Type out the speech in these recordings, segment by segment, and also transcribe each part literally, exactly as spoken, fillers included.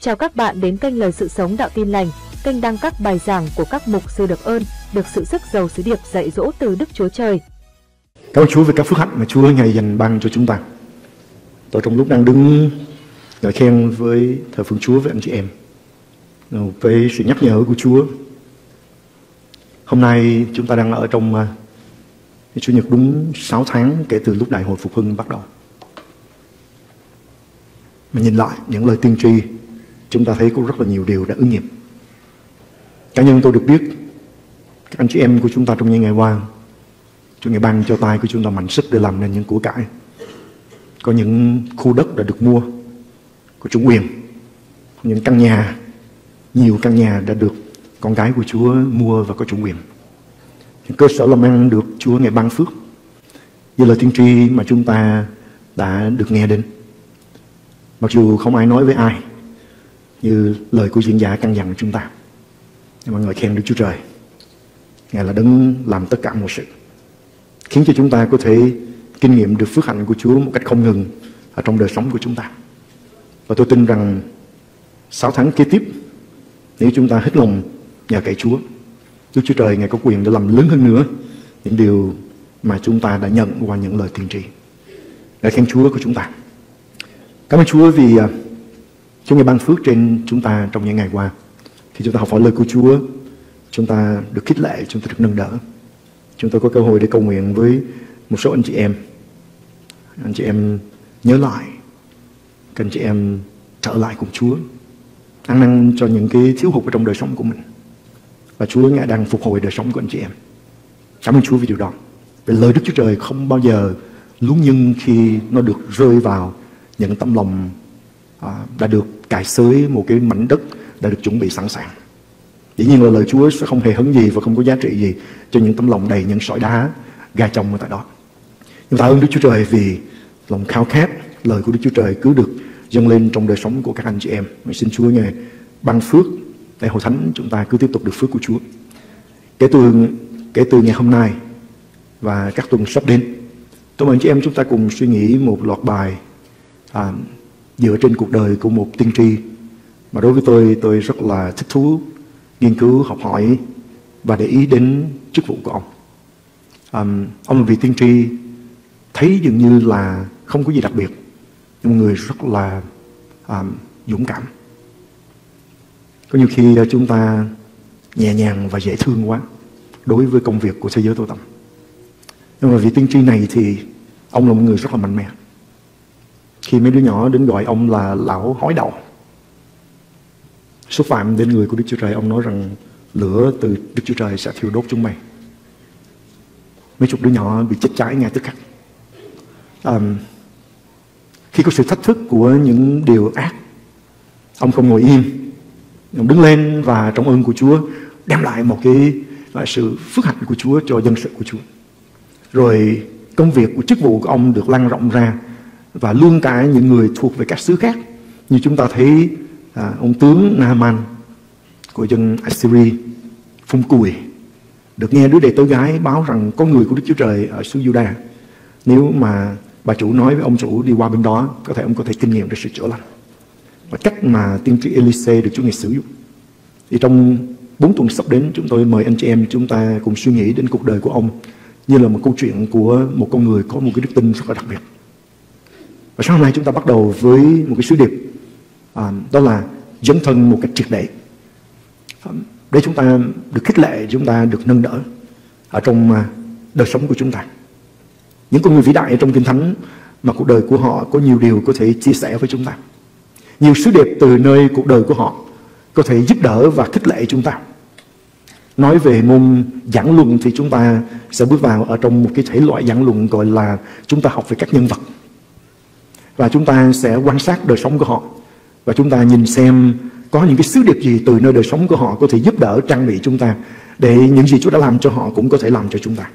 Chào các bạn đến kênh Lời Sự Sống Đạo Tin Lành, kênh đăng các bài giảng của các mục sư được ơn, được sự sức giàu sứ điệp dạy dỗ từ Đức Chúa Trời. Cảm ơn Chúa về các phước hạnh mà Chúa ngày dành ban cho chúng ta. Tôi trong lúc đang đứng ngợi khen với thờ phượng Chúa với anh chị em, với sự nhắc nhở của Chúa. Hôm nay chúng ta đang ở trong uh, Chủ nhật đúng sáu tháng kể từ lúc Đại hội Phục Hưng bắt đầu. Mà nhìn lại những lời tiên tri, chúng ta thấy có rất là nhiều điều đã ứng nghiệm. Cá nhân tôi được biết các anh chị em của chúng ta trong những ngày qua, Chúa ngày ban cho tay của chúng ta mạnh sức để làm nên những của cải. Có những khu đất đã được mua, có chủ quyền, có những căn nhà, nhiều căn nhà đã được con cái của Chúa mua và có chủ quyền. Những cơ sở làm ăn được Chúa ngày ban phước, như lời tiên tri mà chúng ta đã được nghe đến. Mặc dù không ai nói với ai, như lời của diễn giả căn dặn chúng ta, nhưng mà ngợi khen Đức Chúa Trời, Ngài là đấng làm tất cả mọi sự, khiến cho chúng ta có thể kinh nghiệm được phước hạnh của Chúa một cách không ngừng ở trong đời sống của chúng ta. Và tôi tin rằng sáu tháng kế tiếp, nếu chúng ta hết lòng nhờ cậy Chúa, Đức Chúa Trời Ngài có quyền để làm lớn hơn nữa những điều mà chúng ta đã nhận qua những lời tiên tri. Ngợi khen Chúa của chúng ta. Cảm ơn Chúa vì uh, Chúa Ngài ban phước trên chúng ta trong những ngày qua. Khi chúng ta học hỏi lời của Chúa, chúng ta được khích lệ, chúng ta được nâng đỡ. Chúng tôi có cơ hội để cầu nguyện với một số anh chị em. Anh chị em nhớ lại, các anh chị em trở lại cùng Chúa, ăn năn cho những cái thiếu hụt ở trong đời sống của mình. Và Chúa Ngài đang phục hồi đời sống của anh chị em. Cảm ơn Chúa vì điều đó. Vì lời Đức Chúa Trời không bao giờ luống nhưng khi nó được rơi vào những tấm lòng à, đã được cài xới một cái mảnh đất đã được chuẩn bị sẵn sàng. Dĩ nhiên là lời Chúa sẽ không hề hấn gì và không có giá trị gì cho những tấm lòng đầy những sỏi đá gai trong ở tại đó. Nhưng tạ ơn Đức Chúa Trời vì lòng khao khát lời của Đức Chúa Trời cứ được dâng lên trong đời sống của các anh chị em. Mình xin Chúa Ngài ban phước để hội thánh chúng ta cứ tiếp tục được phước của Chúa. Kể từ kể từ ngày hôm nay và các tuần sắp đến, tôi mời anh chị em chúng ta cùng suy nghĩ một loạt bài à, dựa trên cuộc đời của một tiên tri mà đối với tôi tôi rất là thích thú nghiên cứu, học hỏi và để ý đến chức vụ của ông. Um, ông là vị tiên tri thấy dường như là không có gì đặc biệt, nhưng một người rất là um, dũng cảm. Có nhiều khi chúng ta nhẹ nhàng và dễ thương quá đối với công việc của thế giới tối tăm. Nhưng mà vị tiên tri này thì ông là một người rất là mạnh mẽ. Khi mấy đứa nhỏ đến gọi ông là lão hói đầu, xúc phạm đến người của Đức Chúa Trời, ông nói rằng lửa từ Đức Chúa Trời sẽ thiêu đốt chúng mày. Mấy chục đứa nhỏ bị chết cháy ngay tức khắc. Um, khi có sự thách thức của những điều ác, ông không ngồi im, ông đứng lên và trong ơn của Chúa đem lại một cái sự phước hạnh của Chúa cho dân sự của Chúa. Rồi công việc của chức vụ của ông được lan rộng ra, và luôn cả những người thuộc về các xứ khác, như chúng ta thấy à, ông tướng Naaman của dân Assyria phun cùi, được nghe đứa đệ tử gái báo rằng có người của Đức Chúa Trời ở xứ Juda. Nếu mà bà chủ nói với ông chủ đi qua bên đó, có thể ông có thể kinh nghiệm được sự chữa lành. Và cách mà tiên tri Elise được Chúa Ngài sử dụng. Thì trong bốn tuần sắp đến, chúng tôi mời anh chị em chúng ta cùng suy nghĩ đến cuộc đời của ông như là một câu chuyện của một con người có một cái đức tin rất là đặc biệt. Và sáng hôm nay chúng ta bắt đầu với một cái sứ điệp, à, đó là dấn thân một cách triệt để, à, để chúng ta được khích lệ, chúng ta được nâng đỡ ở trong à, đời sống của chúng ta. Những con người vĩ đại trong Kinh Thánh mà cuộc đời của họ có nhiều điều có thể chia sẻ với chúng ta. Nhiều sứ điệp từ nơi cuộc đời của họ có thể giúp đỡ và khích lệ chúng ta. Nói về môn giảng luận thì chúng ta sẽ bước vào ở trong một cái thể loại giảng luận gọi là chúng ta học về các nhân vật. Và chúng ta sẽ quan sát đời sống của họ, và chúng ta nhìn xem có những cái sứ điệp gì từ nơi đời sống của họ có thể giúp đỡ trang bị chúng ta, để những gì Chúa đã làm cho họ cũng có thể làm cho chúng ta.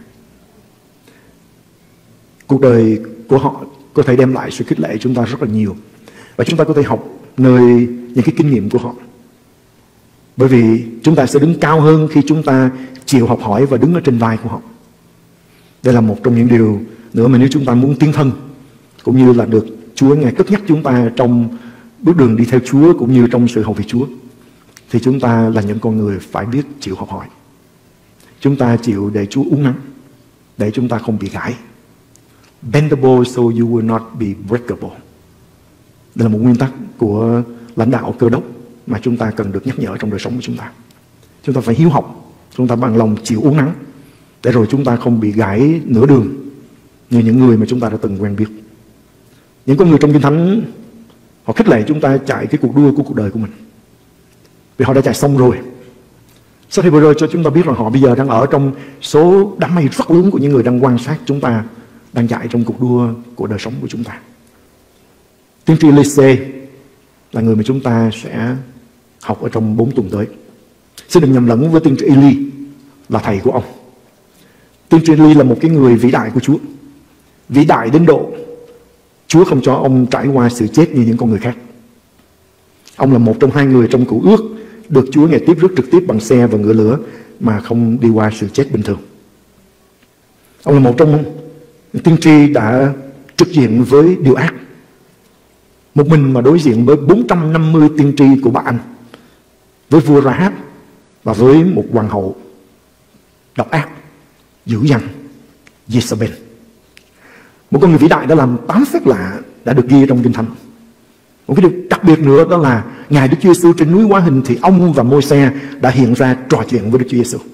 Cuộc đời của họ có thể đem lại sự khích lệ chúng ta rất là nhiều, và chúng ta có thể học nơi những cái kinh nghiệm của họ. Bởi vì chúng ta sẽ đứng cao hơn khi chúng ta chịu học hỏi và đứng ở trên vai của họ. Đây là một trong những điều nữa mà nếu chúng ta muốn tiến thân, cũng như là được Chúa Ngài cất nhắc chúng ta trong bước đường đi theo Chúa cũng như trong sự hầu việc Chúa, thì chúng ta là những con người phải biết chịu học hỏi. Chúng ta chịu để Chúa uốn nắn, để chúng ta không bị gãy. Bendable so you will not be breakable. Đây là một nguyên tắc của lãnh đạo cơ đốc mà chúng ta cần được nhắc nhở trong đời sống của chúng ta. Chúng ta phải hiếu học, chúng ta bằng lòng chịu uốn nắn, để rồi chúng ta không bị gãy nửa đường như những người mà chúng ta đã từng quen biết. Những con người trong Kinh Thánh, họ khích lệ chúng ta chạy cái cuộc đua của cuộc đời của mình, vì họ đã chạy xong rồi. Sách Hebrew cho chúng ta biết rằng họ bây giờ đang ở trong số đám mây rất lớn của những người đang quan sát chúng ta đang chạy trong cuộc đua của đời sống của chúng ta. Tiên tri Elise là người mà chúng ta sẽ học ở trong bốn tuần tới. Xin đừng nhầm lẫn với tiên tri Eli là thầy của ông. Tiên tri Eli là một cái người vĩ đại của Chúa, vĩ đại đến độ Chúa không cho ông trải qua sự chết như những con người khác. Ông là một trong hai người trong Cựu Ước được Chúa Ngài tiếp rước trực tiếp bằng xe và ngựa lửa mà không đi qua sự chết bình thường. Ông là một trong tiên tri đã trực diện với điều ác, một mình mà đối diện với bốn trăm năm mươi tiên tri của Ba-anh, với vua Rahab và với một hoàng hậu độc ác, dữ dằn, Jezebel. Một con người vĩ đại đã làm tám phép lạ đã được ghi trong Kinh Thánh. Một cái điều đặc biệt nữa đó là ngày Đức Chúa Giêsu trên núi Hóa Hình thì ông và Môi-se đã hiện ra trò chuyện với Đức Chúa Giêsu.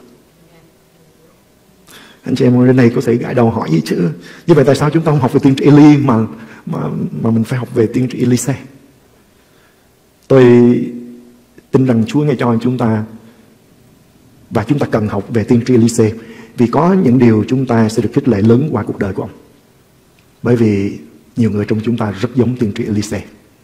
Anh chị em ở đây này có thể gãi đầu hỏi gì chứ, như vậy tại sao chúng ta không học về tiên tri Eli mà mà mà mình phải học về tiên tri Elise? Tôi tin rằng Chúa nghe cho chúng ta, và chúng ta cần học về tiên tri Elise, vì có những điều chúng ta sẽ được khích lệ lớn qua cuộc đời của ông. Bởi vì nhiều người trong chúng ta rất giống tiên tri Elise.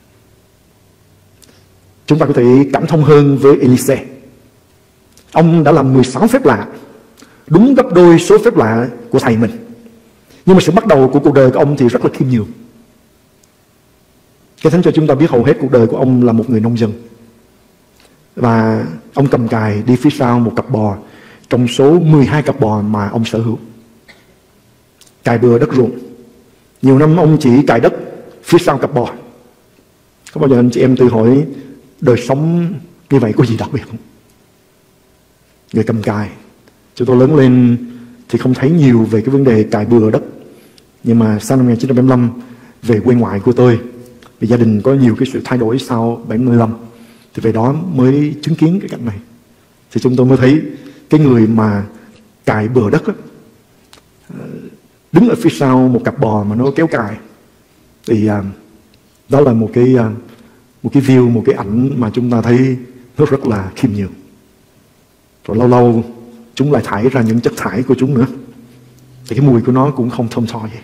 Chúng ta có thể cảm thông hơn với Elise. Ông đã làm mười sáu phép lạ, đúng gấp đôi số phép lạ của thầy mình. Nhưng mà sự bắt đầu của cuộc đời của ông thì rất là khiêm nhường. Cái Thánh cho chúng ta biết hầu hết cuộc đời của ông là một người nông dân. Và ông cầm cài đi phía sau một cặp bò trong số mười hai cặp bò mà ông sở hữu. Cài bừa đất ruộng. Nhiều năm ông chỉ cài đất phía sau cặp bò. Có bao giờ anh chị em tự hỏi đời sống như vậy có gì đặc biệt không? Người cầm cài. Chúng tôi lớn lên thì không thấy nhiều về cái vấn đề cài bừa đất. Nhưng mà sau năm một nghìn chín trăm bảy mươi lăm, về quê ngoại của tôi, vì gia đình có nhiều cái sự thay đổi sau bảy mươi lăm, thì về đó mới chứng kiến cái cảnh này. Thì chúng tôi mới thấy cái người mà cài bừa đất đó, đứng ở phía sau một cặp bò mà nó kéo cài, thì uh, đó là một cái uh, một cái view, một cái ảnh mà chúng ta thấy nó rất là khiêm nhường. Rồi lâu lâu chúng lại thải ra những chất thải của chúng nữa, thì cái mùi của nó cũng không thơm tho vậy.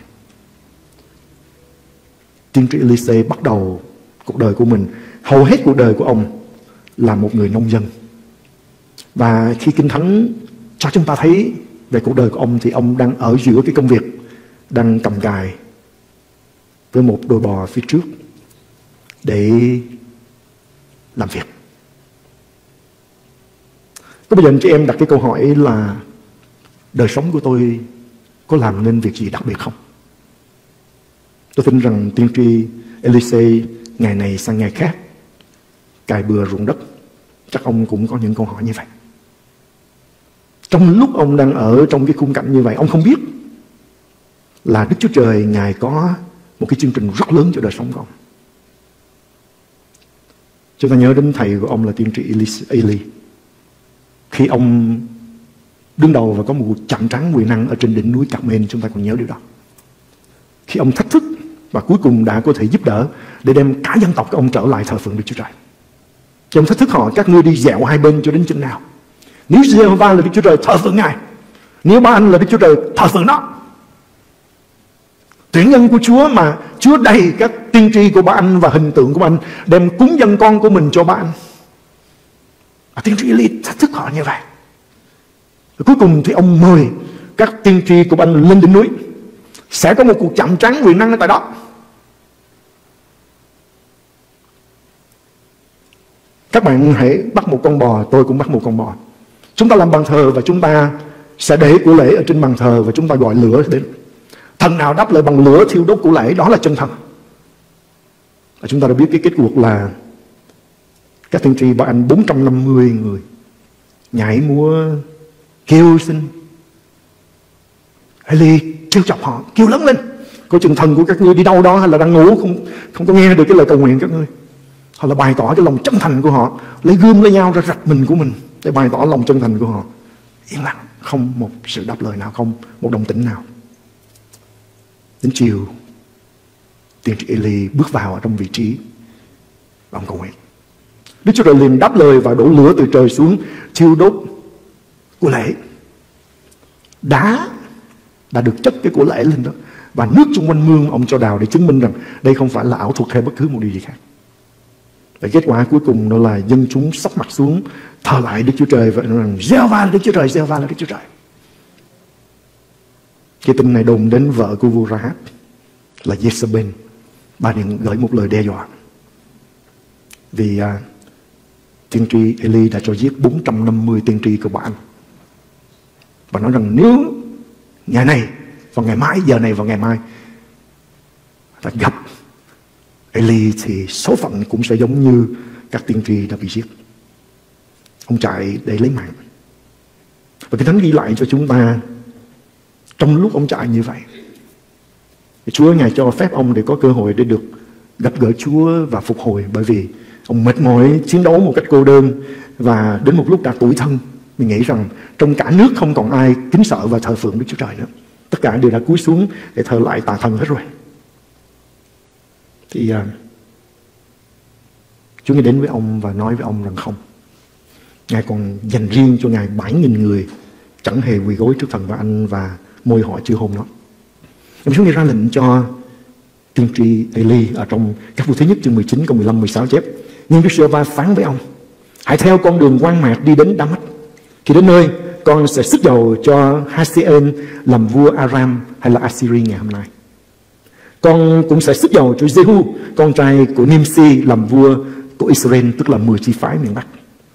Tiên tri Elise bắt đầu cuộc đời của mình, hầu hết cuộc đời của ông là một người nông dân. Và khi Kinh Thánh cho chúng ta thấy về cuộc đời của ông, thì ông đang ở giữa cái công việc, đang cầm cài với một đôi bò phía trước để làm việc. Có bây giờ anh chị em đặt cái câu hỏi là đời sống của tôi có làm nên việc gì đặc biệt không? Tôi tin rằng tiên tri Elise ngày này sang ngày khác cài bừa ruộng đất, chắc ông cũng có những câu hỏi như vậy. Trong lúc ông đang ở trong cái khung cảnh như vậy, ông không biết là Đức Chúa Trời Ngài có một cái chương trình rất lớn cho đời sống của ông. Chúng ta nhớ đến thầy của ông là tiên tri Eli. Khi ông đứng đầu và có một cuộc chạm trán quyền năng ở trên đỉnh núi Carmel, chúng ta còn nhớ điều đó. Khi ông thách thức và cuối cùng đã có thể giúp đỡ để đem cả dân tộc của ông trở lại thờ phượng Đức Chúa Trời. Thì ông thách thức họ: các ngươi đi dẹo hai bên cho đến chừng nào? Nếu Giê-hô-va là Đức Chúa Trời, thờ phượng Ngài. Nếu Ba-anh là Đức Chúa Trời, thờ phượng nó. Tuyển nhân của Chúa mà Chúa đầy các tiên tri của Ba-anh và hình tượng của Ba-anh đem cúng dân con của mình cho Ba-anh. Và tiên tri Eli thách thức họ như vậy. Và cuối cùng thì ông mời các tiên tri của Ba-anh lên đỉnh núi. Sẽ có một cuộc chạm trán quyền năng ở tại đó. Các bạn hãy bắt một con bò, tôi cũng bắt một con bò. Chúng ta làm bàn thờ và chúng ta sẽ để của lễ ở trên bàn thờ, và chúng ta gọi lửa đến. Thần nào đáp lời bằng lửa thiêu đốt của lễ, đó là chân thần. Và chúng ta đã biết cái kết cuộc là các tiên tri Ba-al bốn trăm năm mươi người nhảy múa kêu xin. Eli kêu chọc họ, kêu lớn lên, coi chừng thần của các ngươi đi đâu đó hay là đang ngủ, không không có nghe được cái lời cầu nguyện các ngươi. Họ là bày tỏ cái lòng chân thành của họ, lấy gươm lấy nhau ra rạch mình của mình để bày tỏ lòng chân thành của họ. Yên lặng, không một sự đáp lời nào, không một đồng tĩnh nào. Đến chiều, tiên tri Eli bước vào ở trong vị trí và ông cầu nguyện. Đức Chúa Trời liền đáp lời và đổ lửa từ trời xuống thiêu đốt của lễ. Đá đã được chất cái của lễ lên đó, và nước xung quanh mương ông cho đào để chứng minh rằng đây không phải là ảo thuật hay bất cứ một điều gì khác. Và kết quả cuối cùng đó là dân chúng sắp mặt xuống thờ lại Đức Chúa Trời và nói rằng Giê-hô-va là Đức Chúa Trời, Giê-hô-va là Đức Chúa Trời. Cái tin này đồn đến vợ của vua Rahab là Jezebel. Bà liền gửi một lời đe dọa vì uh, tiên tri Eli đã cho giết bốn trăm năm mươi tiên tri của Ba-al. Và nói rằng nếu ngày này và ngày mai, giờ này và ngày mai ta gặp Eli thì số phận cũng sẽ giống như các tiên tri đã bị giết. Ông chạy để lấy mạng. Và cái Thánh ghi lại cho chúng ta trong lúc ông chạy như vậy, Chúa Ngài cho phép ông để có cơ hội để được gặp gỡ Chúa và phục hồi. Bởi vì ông mệt mỏi chiến đấu một cách cô đơn, và đến một lúc đã tủi thân, mình nghĩ rằng trong cả nước không còn ai kính sợ và thờ phượng Đức Chúa Trời nữa. Tất cả đều đã cúi xuống để thờ lại tà thần hết rồi. Thì uh, Chúa Ngài đến với ông và nói với ông rằng không. Ngài còn dành riêng cho Ngài bảy nghìn người chẳng hề quỳ gối trước thần Ba-al và môi họ chưa hôn nó. Ông Chúa Ngài ra lệnh cho tiên tri Eli ở trong các vua thứ nhất chương mười chín câu mười lăm mười sáu chép: Nhưng Đức Giê-hô-va phán với ông: Hãy theo con đường quan mạc đi đến Đa-mách. Khi đến nơi, con sẽ sức dầu cho Hazael làm vua Aram hay là Assyria ngày hôm nay. Con cũng sẽ sức dầu cho Jehu, con trai của Nimsi, làm vua của Israel, tức là mười chi phái miền Bắc.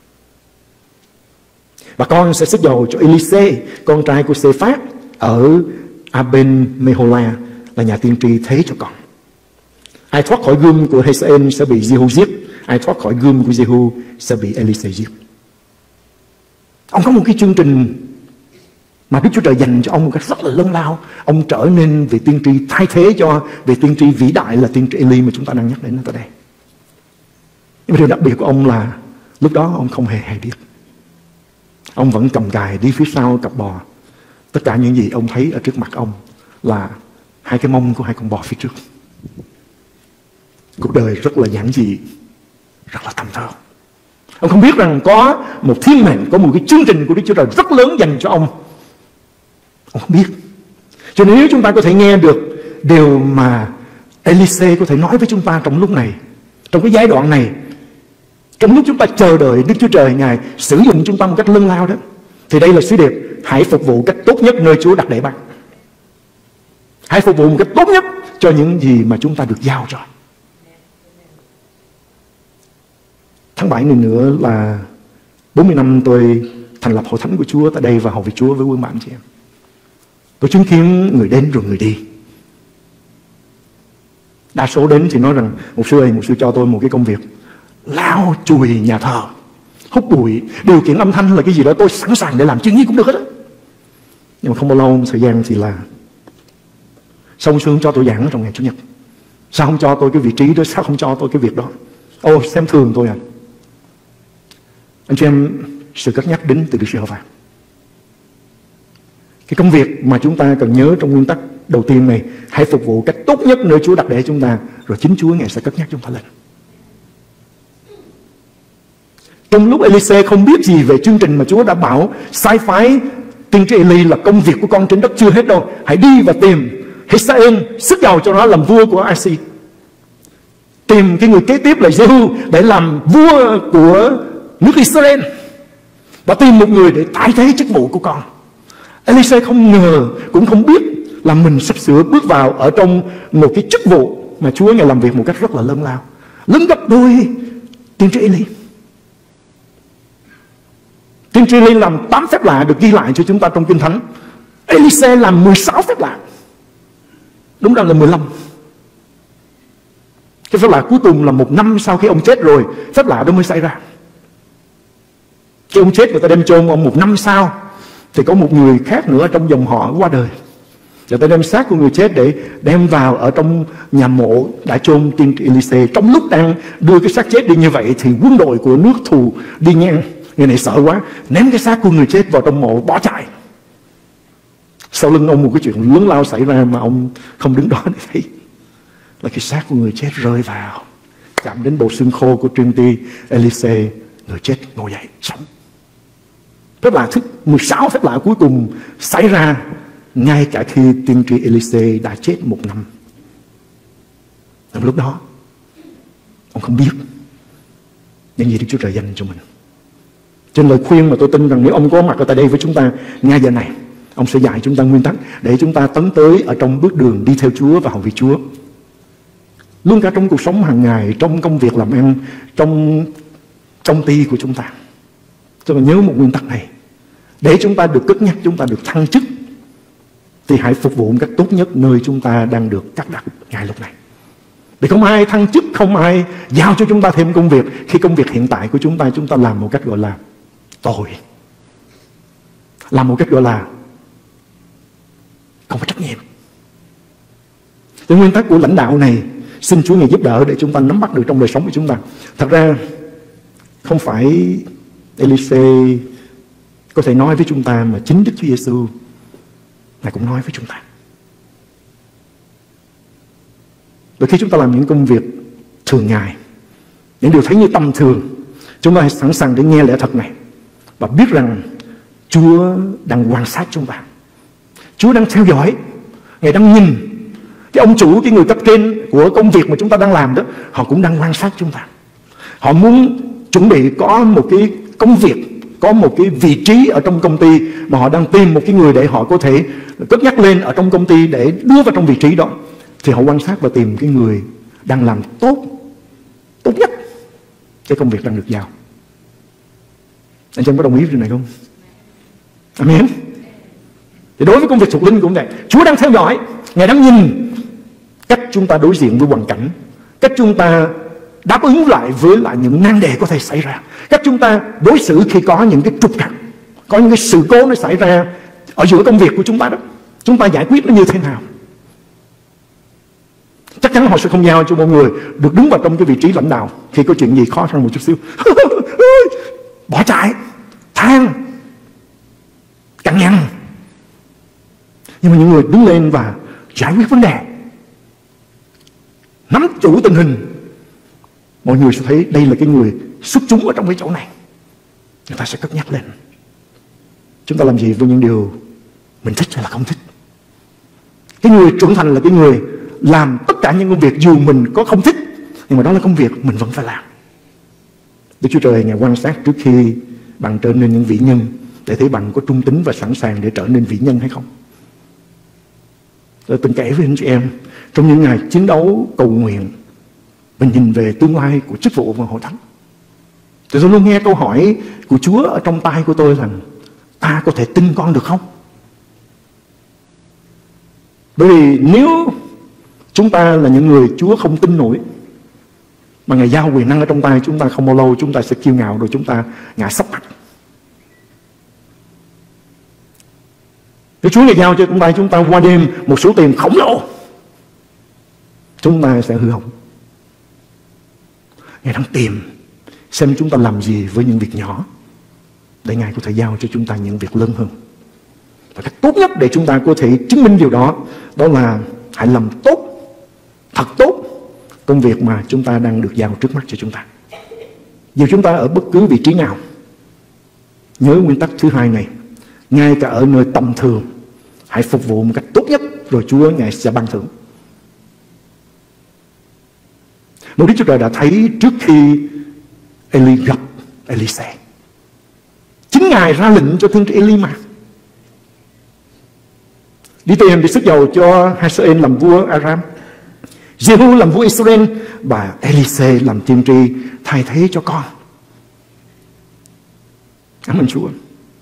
Và con sẽ sức dầu cho Elise, con trai của Sephat ở Aben-mehola, là nhà tiên tri thế cho con. Ai thoát khỏi gươm của Hazael sẽ bị Jehu giết, ai thoát khỏi gươm của Jehu sẽ bị Elise giết. Ông có một cái chương trình mà Đức Chúa Trời dành cho ông một cách rất là lớn lao. Ông trở nên vị tiên tri thay thế cho vị tiên tri vĩ đại là tiên tri Eli mà chúng ta đang nhắc đến ở đây. Nhưng mà điều đặc biệt của ông là lúc đó ông không hề hay biết. Ông vẫn cầm cài đi phía sau cặp bò. Tất cả những gì ông thấy ở trước mặt ông là hai cái mông của hai con bò phía trước. Cuộc đời rất là giản dị, rất là thầm thơ. Ông không biết rằng có một thiên mệnh, có một cái chương trình của Đức Chúa Trời rất lớn dành cho ông. Ông không biết. Cho nên nếu chúng ta có thể nghe được điều mà Elise có thể nói với chúng ta trong lúc này, trong cái giai đoạn này, trong lúc chúng ta chờ đợi Đức Chúa Trời Ngài sử dụng chúng ta một cách lớn lao đó, thì đây là sứ điệp: hãy phục vụ cách tốt nhất nơi Chúa đặt để bạn. Hãy phục vụ một cách tốt nhất cho những gì mà chúng ta được giao rồi. Tháng bảy này nữa là bốn mươi năm tôi thành lập hội thánh của Chúa tại đây và hầu việc Chúa với quý bạn chị em. Tôi chứng kiến người đến rồi người đi. Đa số đến thì nói rằng: một sư ơi, một sư cho tôi một cái công việc lau chùi nhà thờ, hút bụi, điều khiển âm thanh là cái gì đó tôi sẵn sàng để làm chuyện gì cũng được hết á. Nhưng mà không bao lâu thời gian thì là sao ông sư không cho tôi giảng trong ngày Chủ nhật? Sao không cho tôi cái vị trí đó? Sao không cho tôi cái việc đó? Ô, xem thường tôi à? Anh chị em, sự cất nhắc đến từ Đức Giê-hô-va. Cái công việc mà chúng ta cần nhớ trong nguyên tắc đầu tiên này: hãy phục vụ cách tốt nhất nơi Chúa đặt để chúng ta, rồi chính Chúa Ngài sẽ cất nhắc chúng ta lên. Trong lúc Elise không biết gì về chương trình mà Chúa đã bảo sai phái tiên tri Eli là công việc của con trên đất chưa hết đâu, hãy đi và tìm Hazael, sức giàu cho nó làm vua của Asi. Tìm cái người kế tiếp là Jehu để làm vua của nước Israel, và tìm một người để thay thế chức vụ của con. Elise không ngờ, cũng không biết là mình sắp sửa bước vào ở trong một cái chức vụ mà Chúa Ngài làm việc một cách rất là lớn lao, lớn gấp đôi tiên tri Eli. Tiên tri Eli làm tám phép lạ được ghi lại cho chúng ta trong Kinh Thánh. Elise làm mười sáu phép lạ, đúng ra là mười lăm. Cái phép lạ cuối cùng là một năm sau khi ông chết rồi, phép lạ đó mới xảy ra. Khi ông chết, người ta đem chôn ông, một năm sau thì có một người khác nữa trong dòng họ qua đời. Người ta đem xác của người chết để đem vào ở trong nhà mộ đã chôn tiên tri Elise. Trong lúc đang đưa cái xác chết đi như vậy thì quân đội của nước thù đi ngang. Người này sợ quá, ném cái xác của người chết vào trong mộ, bỏ chạy. Sau lưng ông một cái chuyện lớn lao xảy ra mà ông không đứng đó để thấy, là cái xác của người chết rơi vào, chạm đến bộ xương khô của tiên tri Elise, người chết ngồi dậy sống. Phép lạ thứ mười sáu, phép lạ cuối cùng xảy ra ngay cả khi tiên tri Elise đã chết một năm. Trong lúc đó ông không biết những gì Đức Chúa Trời dành cho mình. Trên lời khuyên mà tôi tin rằng nếu ông có mặt ở tại đây với chúng ta ngay giờ này, ông sẽ dạy chúng ta nguyên tắc để chúng ta tấn tới ở trong bước đường đi theo Chúa và hầu việc Chúa. Luôn cả trong cuộc sống hàng ngày, trong công việc làm ăn, trong công ty của chúng ta. Chúng ta nhớ một nguyên tắc này. Để chúng ta được cất nhắc, chúng ta được thăng chức, thì hãy phục vụ một cách tốt nhất nơi chúng ta đang được cắt đặt ngay lúc này. Để không ai thăng chức, không ai giao cho chúng ta thêm công việc khi công việc hiện tại của chúng ta, chúng ta làm một cách gọi là tồi, làm một cách gọi là không có trách nhiệm. Cái nguyên tắc của lãnh đạo này, xin Chúa Ngài giúp đỡ để chúng ta nắm bắt được trong đời sống của chúng ta. Thật ra không phải Elise có thể nói với chúng ta, mà chính Đức Chúa Giêsu Ngài cũng nói với chúng ta. Đôi khi chúng ta làm những công việc thường ngày, những điều thấy như tầm thường, chúng ta hãy sẵn sàng để nghe lẽ thật này và biết rằng Chúa đang quan sát chúng ta, Chúa đang theo dõi, Ngài đang nhìn. Cái ông chủ, cái người cấp trên của công việc mà chúng ta đang làm đó, họ cũng đang quan sát chúng ta. Họ muốn chuẩn bị có một cái công việc, có một cái vị trí ở trong công ty, mà họ đang tìm một cái người để họ có thể cất nhắc lên ở trong công ty để đưa vào trong vị trí đó. Thì họ quan sát và tìm cái người đang làm tốt, tốt nhất cái công việc đang được giao. Anh chị em có đồng ý điều này không? Amen. Thì đối với công việc thuộc linh cũng vậy. Chúa đang theo dõi, Ngài đang nhìn cách chúng ta đối diện với hoàn cảnh, cách chúng ta đáp ứng lại với lại những nan đề có thể xảy ra, cách chúng ta đối xử khi có những cái trục trặc, có những cái sự cố nó xảy ra ở giữa công việc của chúng ta đó, chúng ta giải quyết nó như thế nào. Chắc chắn họ sẽ không giao cho một người được đứng vào trong cái vị trí lãnh đạo khi có chuyện gì khó khăn một chút xíu bỏ chạy, than, cằn nhằn. Nhưng mà những người đứng lên và giải quyết vấn đề, nắm chủ tình hình, mọi người sẽ thấy đây là cái người xuất chúng ở trong cái chỗ này. Người ta sẽ cất nhắc lên. Chúng ta làm gì với những điều mình thích hay là không thích? Cái người trưởng thành là cái người làm tất cả những công việc dù mình có không thích, nhưng mà đó là công việc mình vẫn phải làm. Đức Chúa Trời Ngài quan sát trước khi bạn trở nên những vĩ nhân, để thấy bạn có trung tín và sẵn sàng để trở nên vĩ nhân hay không. Tôi từng kể với anh chị em, trong những ngày chiến đấu cầu nguyện, mình nhìn về tương lai của chức vụ và hội thánh, thì tôi luôn nghe câu hỏi của Chúa ở trong tai của tôi rằng: ta có thể tin con được không? Bởi vì nếu chúng ta là những người Chúa không tin nổi, mà Ngài giao quyền năng ở trong tay chúng ta, không bao lâu chúng ta sẽ kiêu ngạo rồi chúng ta ngã sấp mặt. Nếu Chúa Ngài giao cho chúng ta chúng ta qua đêm một số tiền khổng lồ, chúng ta sẽ hư hỏng. Ngài đang tìm xem chúng ta làm gì với những việc nhỏ, để Ngài có thể giao cho chúng ta những việc lớn hơn. Và cách tốt nhất để chúng ta có thể chứng minh điều đó, đó là hãy làm tốt, thật tốt công việc mà chúng ta đang được giao trước mắt cho chúng ta. Dù chúng ta ở bất cứ vị trí nào, nhớ nguyên tắc thứ hai này: ngay cả ở nơi tầm thường, hãy phục vụ một cách tốt nhất, rồi Chúa Ngài sẽ ban thưởng. Một Đức Chúa Trời đã thấy trước khi Eli gặp Elise. Chính Ngài ra lệnh cho tiên tri Eli mà đi tìm để sức dầu cho Hazael làm vua Aram, Jehu làm vua Israel, và Elise làm tiên tri thay thế cho con. Cảm ơn Chúa.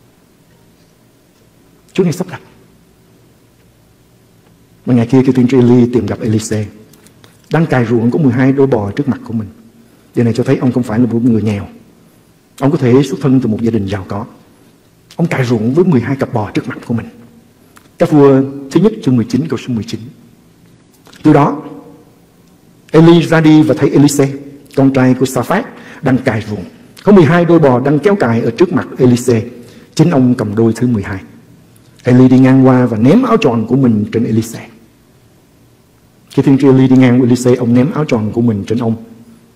Chúa Ngài sắp đặt. Và ngày kia khi tiên tri Eli tìm gặp Elise, đang cày ruộng có mười hai đôi bò trước mặt của mình. Điều này cho thấy ông không phải là một người nghèo. Ông có thể xuất thân từ một gia đình giàu có. Ông cày ruộng với mười hai cặp bò trước mặt của mình. Các vua thứ nhất chương mười chín câu số mười chín. Từ đó Eli ra đi và thấy Elise, con trai của Sa-phát, đang cày ruộng. Có mười hai đôi bò đang kéo cày ở trước mặt Elise. Chính ông cầm đôi thứ mười hai. Eli đi ngang qua và ném áo tròn của mình trên Elise. Khi tiên tri Eli đi ngang với Elise, ông ném áo tròn của mình trên ông.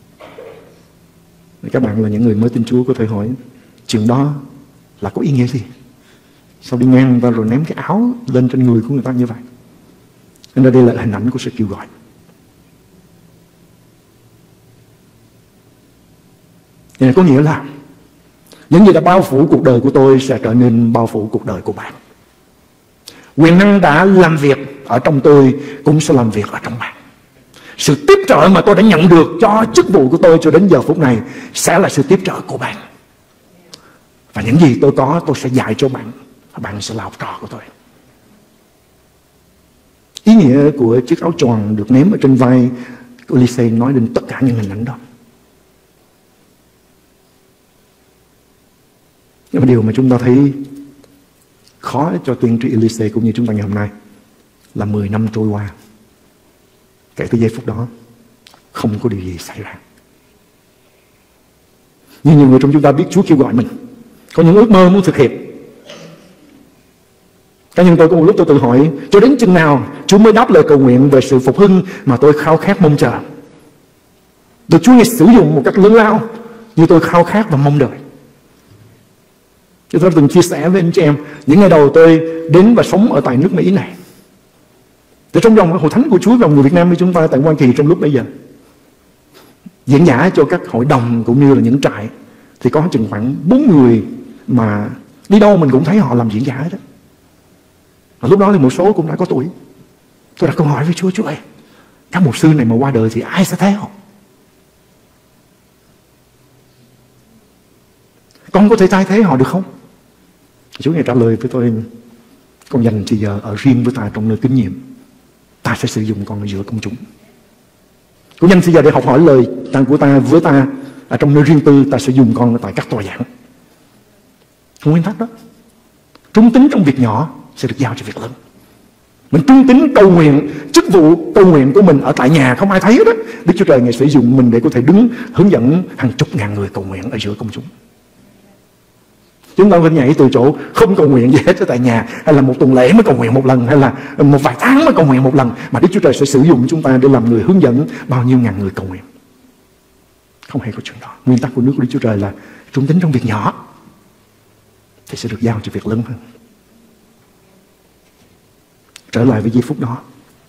Các bạn là những người mới tin Chúa có thể hỏi, chuyện đó là có ý nghĩa gì? Sao đi ngang người ta rồi ném cái áo lên trên người của người ta như vậy? Nên đây là hình ảnh của sự kêu gọi. Điều này có nghĩa là những gì đã bao phủ cuộc đời của tôi sẽ trở nên bao phủ cuộc đời của bạn. Quyền năng đã làm việc ở trong tôi cũng sẽ làm việc ở trong bạn. Sự tiếp trợ mà tôi đã nhận được cho chức vụ của tôi cho đến giờ phút này sẽ là sự tiếp trợ của bạn. Và những gì tôi có tôi sẽ dạy cho bạn, và bạn sẽ là học trò của tôi. Ý nghĩa của chiếc áo choàng được ném ở trên vai của Elise nói đến tất cả những hình ảnh đó. Nhưng mà điều mà chúng ta thấy khó cho tiên tri Elise cũng như chúng ta ngày hôm nay là mười năm trôi qua, kể từ giây phút đó không có điều gì xảy ra. Nhưng nhiều người trong chúng ta biết Chúa kêu gọi mình, có những ước mơ muốn thực hiện. Cá nhân tôi có một lúc tôi tự hỏi, cho đến chừng nào Chúa mới đáp lời cầu nguyện về sự phục hưng mà tôi khao khát mong chờ? Được Chúa sử dụng một cách lớn lao như tôi khao khát và mong đợi. Chúng tôi từng chia sẻ với anh chị em, những ngày đầu tôi đến và sống ở tại nước Mỹ này, thì trong dòng hội thánh của Chúa và người Việt Nam với chúng ta tại Hoa Kỳ trong lúc bây giờ, diễn giả cho các hội đồng cũng như là những trại, thì có chừng khoảng bốn người mà đi đâu mình cũng thấy họ làm diễn giả đó. Và lúc đó thì một số cũng đã có tuổi. Tôi đặt câu hỏi với Chúa, Chúa ơi, các mục sư này mà qua đời thì ai sẽ theo? Con có thể thay thế họ được không? Chúa ngài trả lời với tôi, con dành thì giờ ở riêng với ta trong nơi kinh nghiệm, ta sẽ sử dụng con ở giữa công chúng. Con dành thì giờ để học hỏi lời tặng của ta với ta ở trong nơi riêng tư, ta sẽ dùng con tại các tòa giảng. Nguyên tắc đó, trung tín trong việc nhỏ sẽ được giao cho việc lớn. Mình trung tín cầu nguyện, chức vụ cầu nguyện của mình ở tại nhà không ai thấy đó, Đức Chúa Trời ngài sử dụng mình để có thể đứng hướng dẫn hàng chục ngàn người cầu nguyện ở giữa công chúng. Chúng ta phải nhảy từ chỗ không cầu nguyện gì hết ở tại nhà, hay là một tuần lễ mới cầu nguyện một lần, hay là một vài tháng mới cầu nguyện một lần, mà Đức Chúa Trời sẽ sử dụng chúng ta để làm người hướng dẫn bao nhiêu ngàn người cầu nguyện. Không hề có chuyện đó. Nguyên tắc của nước của Đức Chúa Trời là trung tín trong việc nhỏ thì sẽ được giao cho việc lớn hơn. Trở lại với giây phút đó,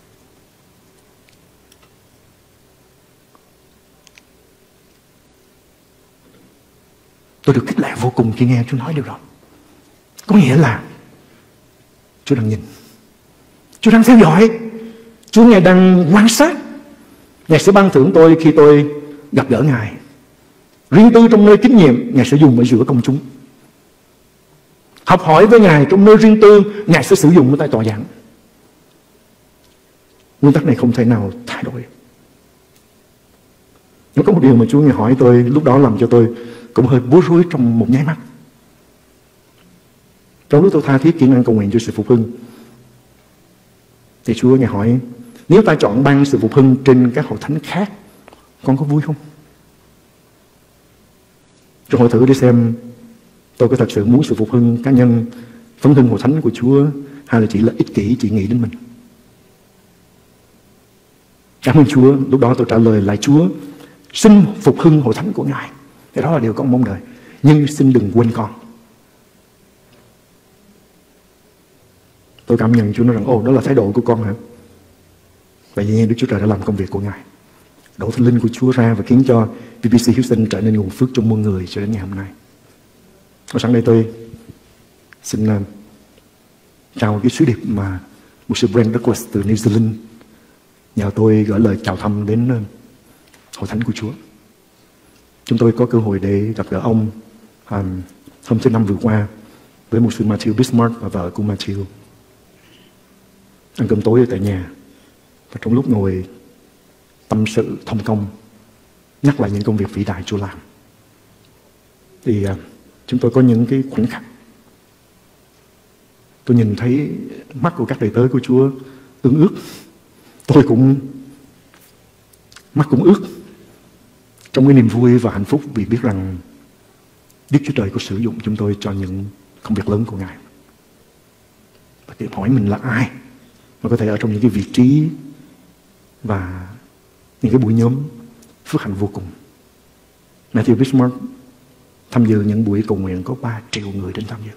tôi được khích lệ vô cùng khi nghe Chúa nói điều đó. Có nghĩa là Chúa đang nhìn, Chúa đang theo dõi, Chúa ngài đang quan sát. Ngài sẽ ban thưởng tôi khi tôi gặp gỡ Ngài riêng tư trong nơi kinh nghiệm, Ngài sẽ dùng ở giữa công chúng. Học hỏi với Ngài trong nơi riêng tư, Ngài sẽ sử dụng ở tại tòa giảng. Nguyên tắc này không thể nào thay đổi. Nó có một điều mà Chúa ngài hỏi tôi, lúc đó làm cho tôi cũng hơi bối rối trong một nháy mắt. Trong lúc tôi tha thiết kỹ năng cầu nguyện cho sự phục hưng, thì Chúa ngài hỏi, nếu ta chọn ban sự phục hưng trên các hội thánh khác, con có vui không? Cho hỏi thử để xem tôi có thật sự muốn sự phục hưng cá nhân, phấn hưng hội thánh của Chúa, hay là chỉ là ích kỷ, chỉ nghĩ đến mình. Cảm ơn Chúa. Lúc đó tôi trả lời lại, Chúa xin phục hưng hội thánh của Ngài, thì đó là điều con mong đợi, nhưng xin đừng quên con. Tôi cảm nhận Chúa nói rằng, ồ, đó là thái độ của con hả? Vậy nên Đức Chúa Trời đã làm công việc của Ngài, đổ Thánh Linh của Chúa ra và khiến cho vê pê xê Houston trở nên nguồn phước trong muôn người cho đến ngày hôm nay. Và sẵn đây tôi xin uh, chào cái sứ điệp mà một sư Brent Douglas từ New Zealand nhờ tôi gửi lời chào thăm đến uh, hội thánh của Chúa. Chúng tôi có cơ hội để gặp gỡ ông um, hôm thứ năm vừa qua với một sư Matthew Bismarck và vợ của Matthew, ăn cơm tối ở tại nhà. Và trong lúc ngồi tâm sự thông công, nhắc lại những công việc vĩ đại Chúa làm. Thì uh, chúng tôi có những cái khoảnh khắc tôi nhìn thấy mắt của các đầy tớ của Chúa ương ước. Tôi cũng mắt cũng ướt trong cái niềm vui và hạnh phúc vì biết rằng Đức Chúa Trời có sử dụng chúng tôi cho những công việc lớn của Ngài. Và tự hỏi mình là ai mà có thể ở trong những cái vị trí và những cái buổi nhóm phước hạnh vô cùng. Matthew Bismarck tham dự những buổi cầu nguyện có ba triệu người đến tham dự.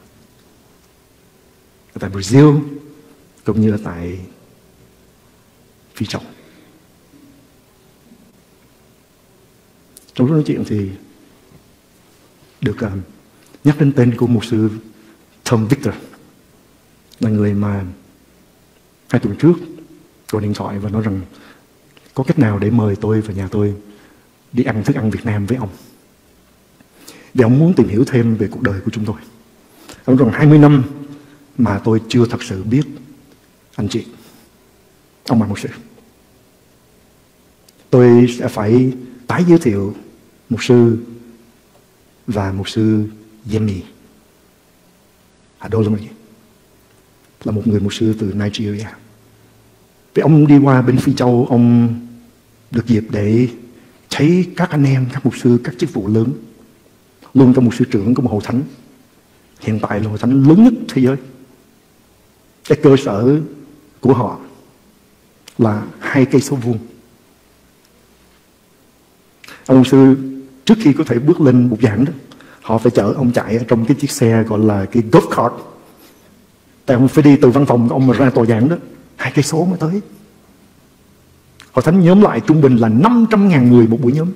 Ở tại Brazil cũng như là tại Phi Châu. Trong lúc nói chuyện thì được uh, nhắc đến tên của mục sư Tom Victor, là người mà hai tuần trước gọi điện thoại và nói rằng có cách nào để mời tôi và nhà tôi đi ăn thức ăn Việt Nam với ông. Vì ông muốn tìm hiểu thêm về cuộc đời của chúng tôi. Ông nói rằng hai mươi năm mà tôi chưa thật sự biết anh chị, ông là mục sư. Tôi sẽ phải tái giới thiệu mục sư và mục sư Yemi Adolomini, là một người mục sư từ Nigeria. Vì ông đi qua bên Phi Châu, ông được dịp để thấy các anh em, các mục sư, các chức vụ lớn. Luôn có mục sư trưởng của một hội thánh, hiện tại là hội thánh lớn nhất thế giới. Cái cơ sở của họ là hai cây số vuông. Ông mục sư trước khi có thể bước lên bục giảng đó, họ phải chở ông chạy ở trong cái chiếc xe gọi là cái golf cart. Tại ông phải đi từ văn phòng của ông mà ra tòa giảng đó, hai cây số mới tới. Hội thánh nhóm lại trung bình là năm trăm ngàn người một buổi nhóm.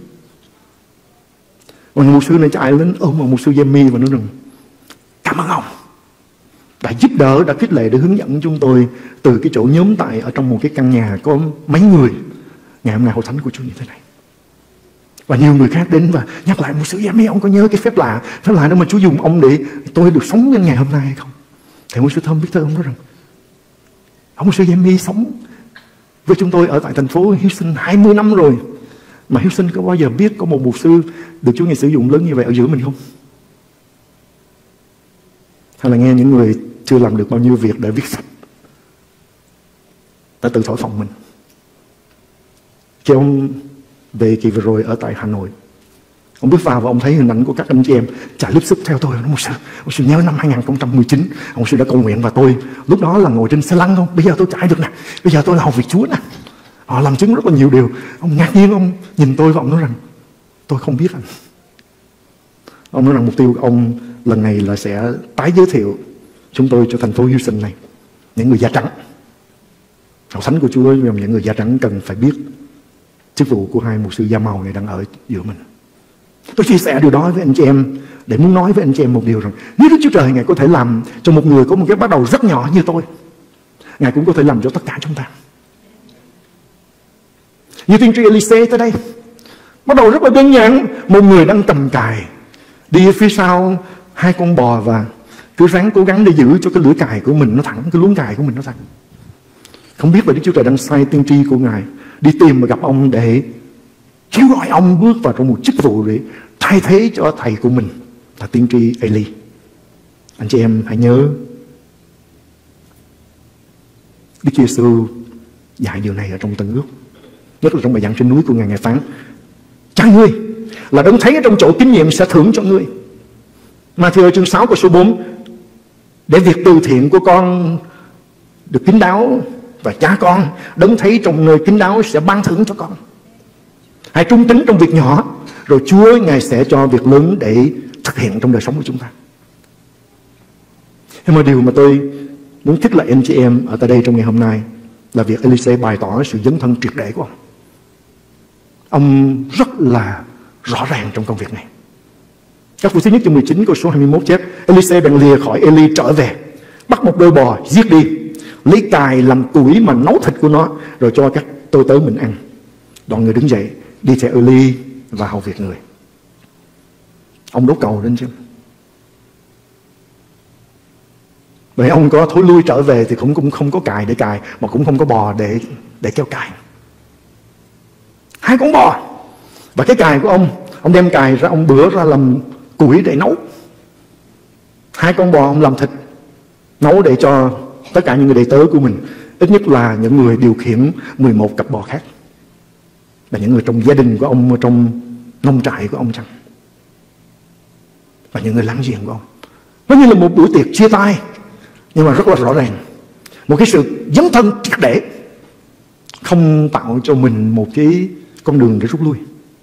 Và mục sư này chạy lên ôm một mục sư Yemi và nói rằng cảm ơn ông đã giúp đỡ, đã khích lệ để hướng dẫn chúng tôi từ cái chỗ nhóm tại ở trong một cái căn nhà có mấy người. Ngày hôm nay hội thánh của Chúa như thế này. Và nhiều người khác đến và nhắc lại mục sư Yemi, ông có nhớ cái phép lạ phép lạ đó mà Chúa dùng ông để tôi được sống đến ngày hôm nay hay không? Thì mục sư Tom Victor ông nói rằng ông mục sư Yemi sống với chúng tôi ở tại thành phố Houston hai mươi năm rồi, mà Houston có bao giờ biết có một mục sư được Chúa Ngài sử dụng lớn như vậy ở giữa mình không? Hay là nghe những người chưa làm được bao nhiêu việc để viết sách đã tự thổi phồng mình. Khi ông về kỳ vừa rồi ở tại Hà Nội, ông bước vào và ông thấy hình ảnh của các anh chị em chạy lúp xúp theo tôi. Ông nói mục sư, mục sư nhớ năm hai không một chín ông mục sư đã cầu nguyện và tôi lúc đó là ngồi trên xe lăn không? Bây giờ tôi chạy được nè, bây giờ tôi là học việc Chúa nè. Họ làm chứng rất là nhiều điều. Ông ngạc nhiên, ông nhìn tôi và ông nói rằng tôi không biết anh. Ông nói rằng mục tiêu của ông lần này là sẽ tái giới thiệu chúng tôi cho thành phố Houston này, những người da trắng. Hội thánh của Chúa những người da trắng cần phải biết chức vụ của hai mục sư da màu này đang ở giữa mình. Tôi chia sẻ điều đó với anh chị em để muốn nói với anh chị em một điều rằng nếu Đức Chúa Trời Ngài có thể làm cho một người có một cái bắt đầu rất nhỏ như tôi, Ngài cũng có thể làm cho tất cả chúng ta. Như tiên tri Elise tới đây, bắt đầu rất là đơn giản. Một người đang cầm cài đi phía sau hai con bò và cứ ráng cố gắng để giữ cho cái lưỡi cài của mình nó thẳng, cái luống cài của mình nó thẳng. Không biết là Đức Chúa Trời đang sai tiên tri của Ngài đi tìm và gặp ông để kêu gọi ông bước vào trong một chức vụ để thay thế cho thầy của mình là tiên tri Eli. Anh chị em hãy nhớ Đức Chúa Giêsu dạy điều này ở trong Tân Ước, nhất là trong bài giảng trên núi của Ngài. Ngài phán: cha ngươi là đấng thấy ở trong chỗ kinh nghiệm sẽ thưởng cho ngươi. Ma-thi-ơ chương sáu câu số bốn: để việc từ thiện của con được kín đáo, và cha con đấng thấy trong nơi kín đáo sẽ ban thưởng cho con. Hãy trung tín trong việc nhỏ, rồi Chúa Ngài sẽ cho việc lớn để thực hiện trong đời sống của chúng ta. Nhưng mà điều mà tôi muốn khích lệ anh chị em ở tại đây trong ngày hôm nay là việc Elise bày tỏ sự dấn thân triệt để của ông. Ông rất là rõ ràng trong công việc này. Các vụ thứ nhất chương mười chín câu số hai mươi mốt chép: Elise bèn lìa khỏi Eli trở về, bắt một đôi bò giết đi, lấy cài làm củi mà nấu thịt của nó, rồi cho các tôi tớ mình ăn. Đoạn người đứng dậy đi theo Eli và hầu việc người. Ông đốt cầu lên chứ. Vậy ông có thối lui trở về thì cũng cũng không có cài để cài, mà cũng không có bò để để kéo cài. Hai con bò. Và cái cài của ông, ông đem cài ra, ông bữa ra làm củi để nấu. Hai con bò ông làm thịt, nấu để cho tất cả những người đầy tớ của mình, ít nhất là những người điều khiển mười một cặp bò khác, là những người trong gia đình của ông, trong nông trại của ông chăng, và những người láng giềng của ông. Nó như là một bữa tiệc chia tay, nhưng mà rất là rõ ràng, một cái sự dấn thân triệt để, không tạo cho mình một cái con đường để rút lui.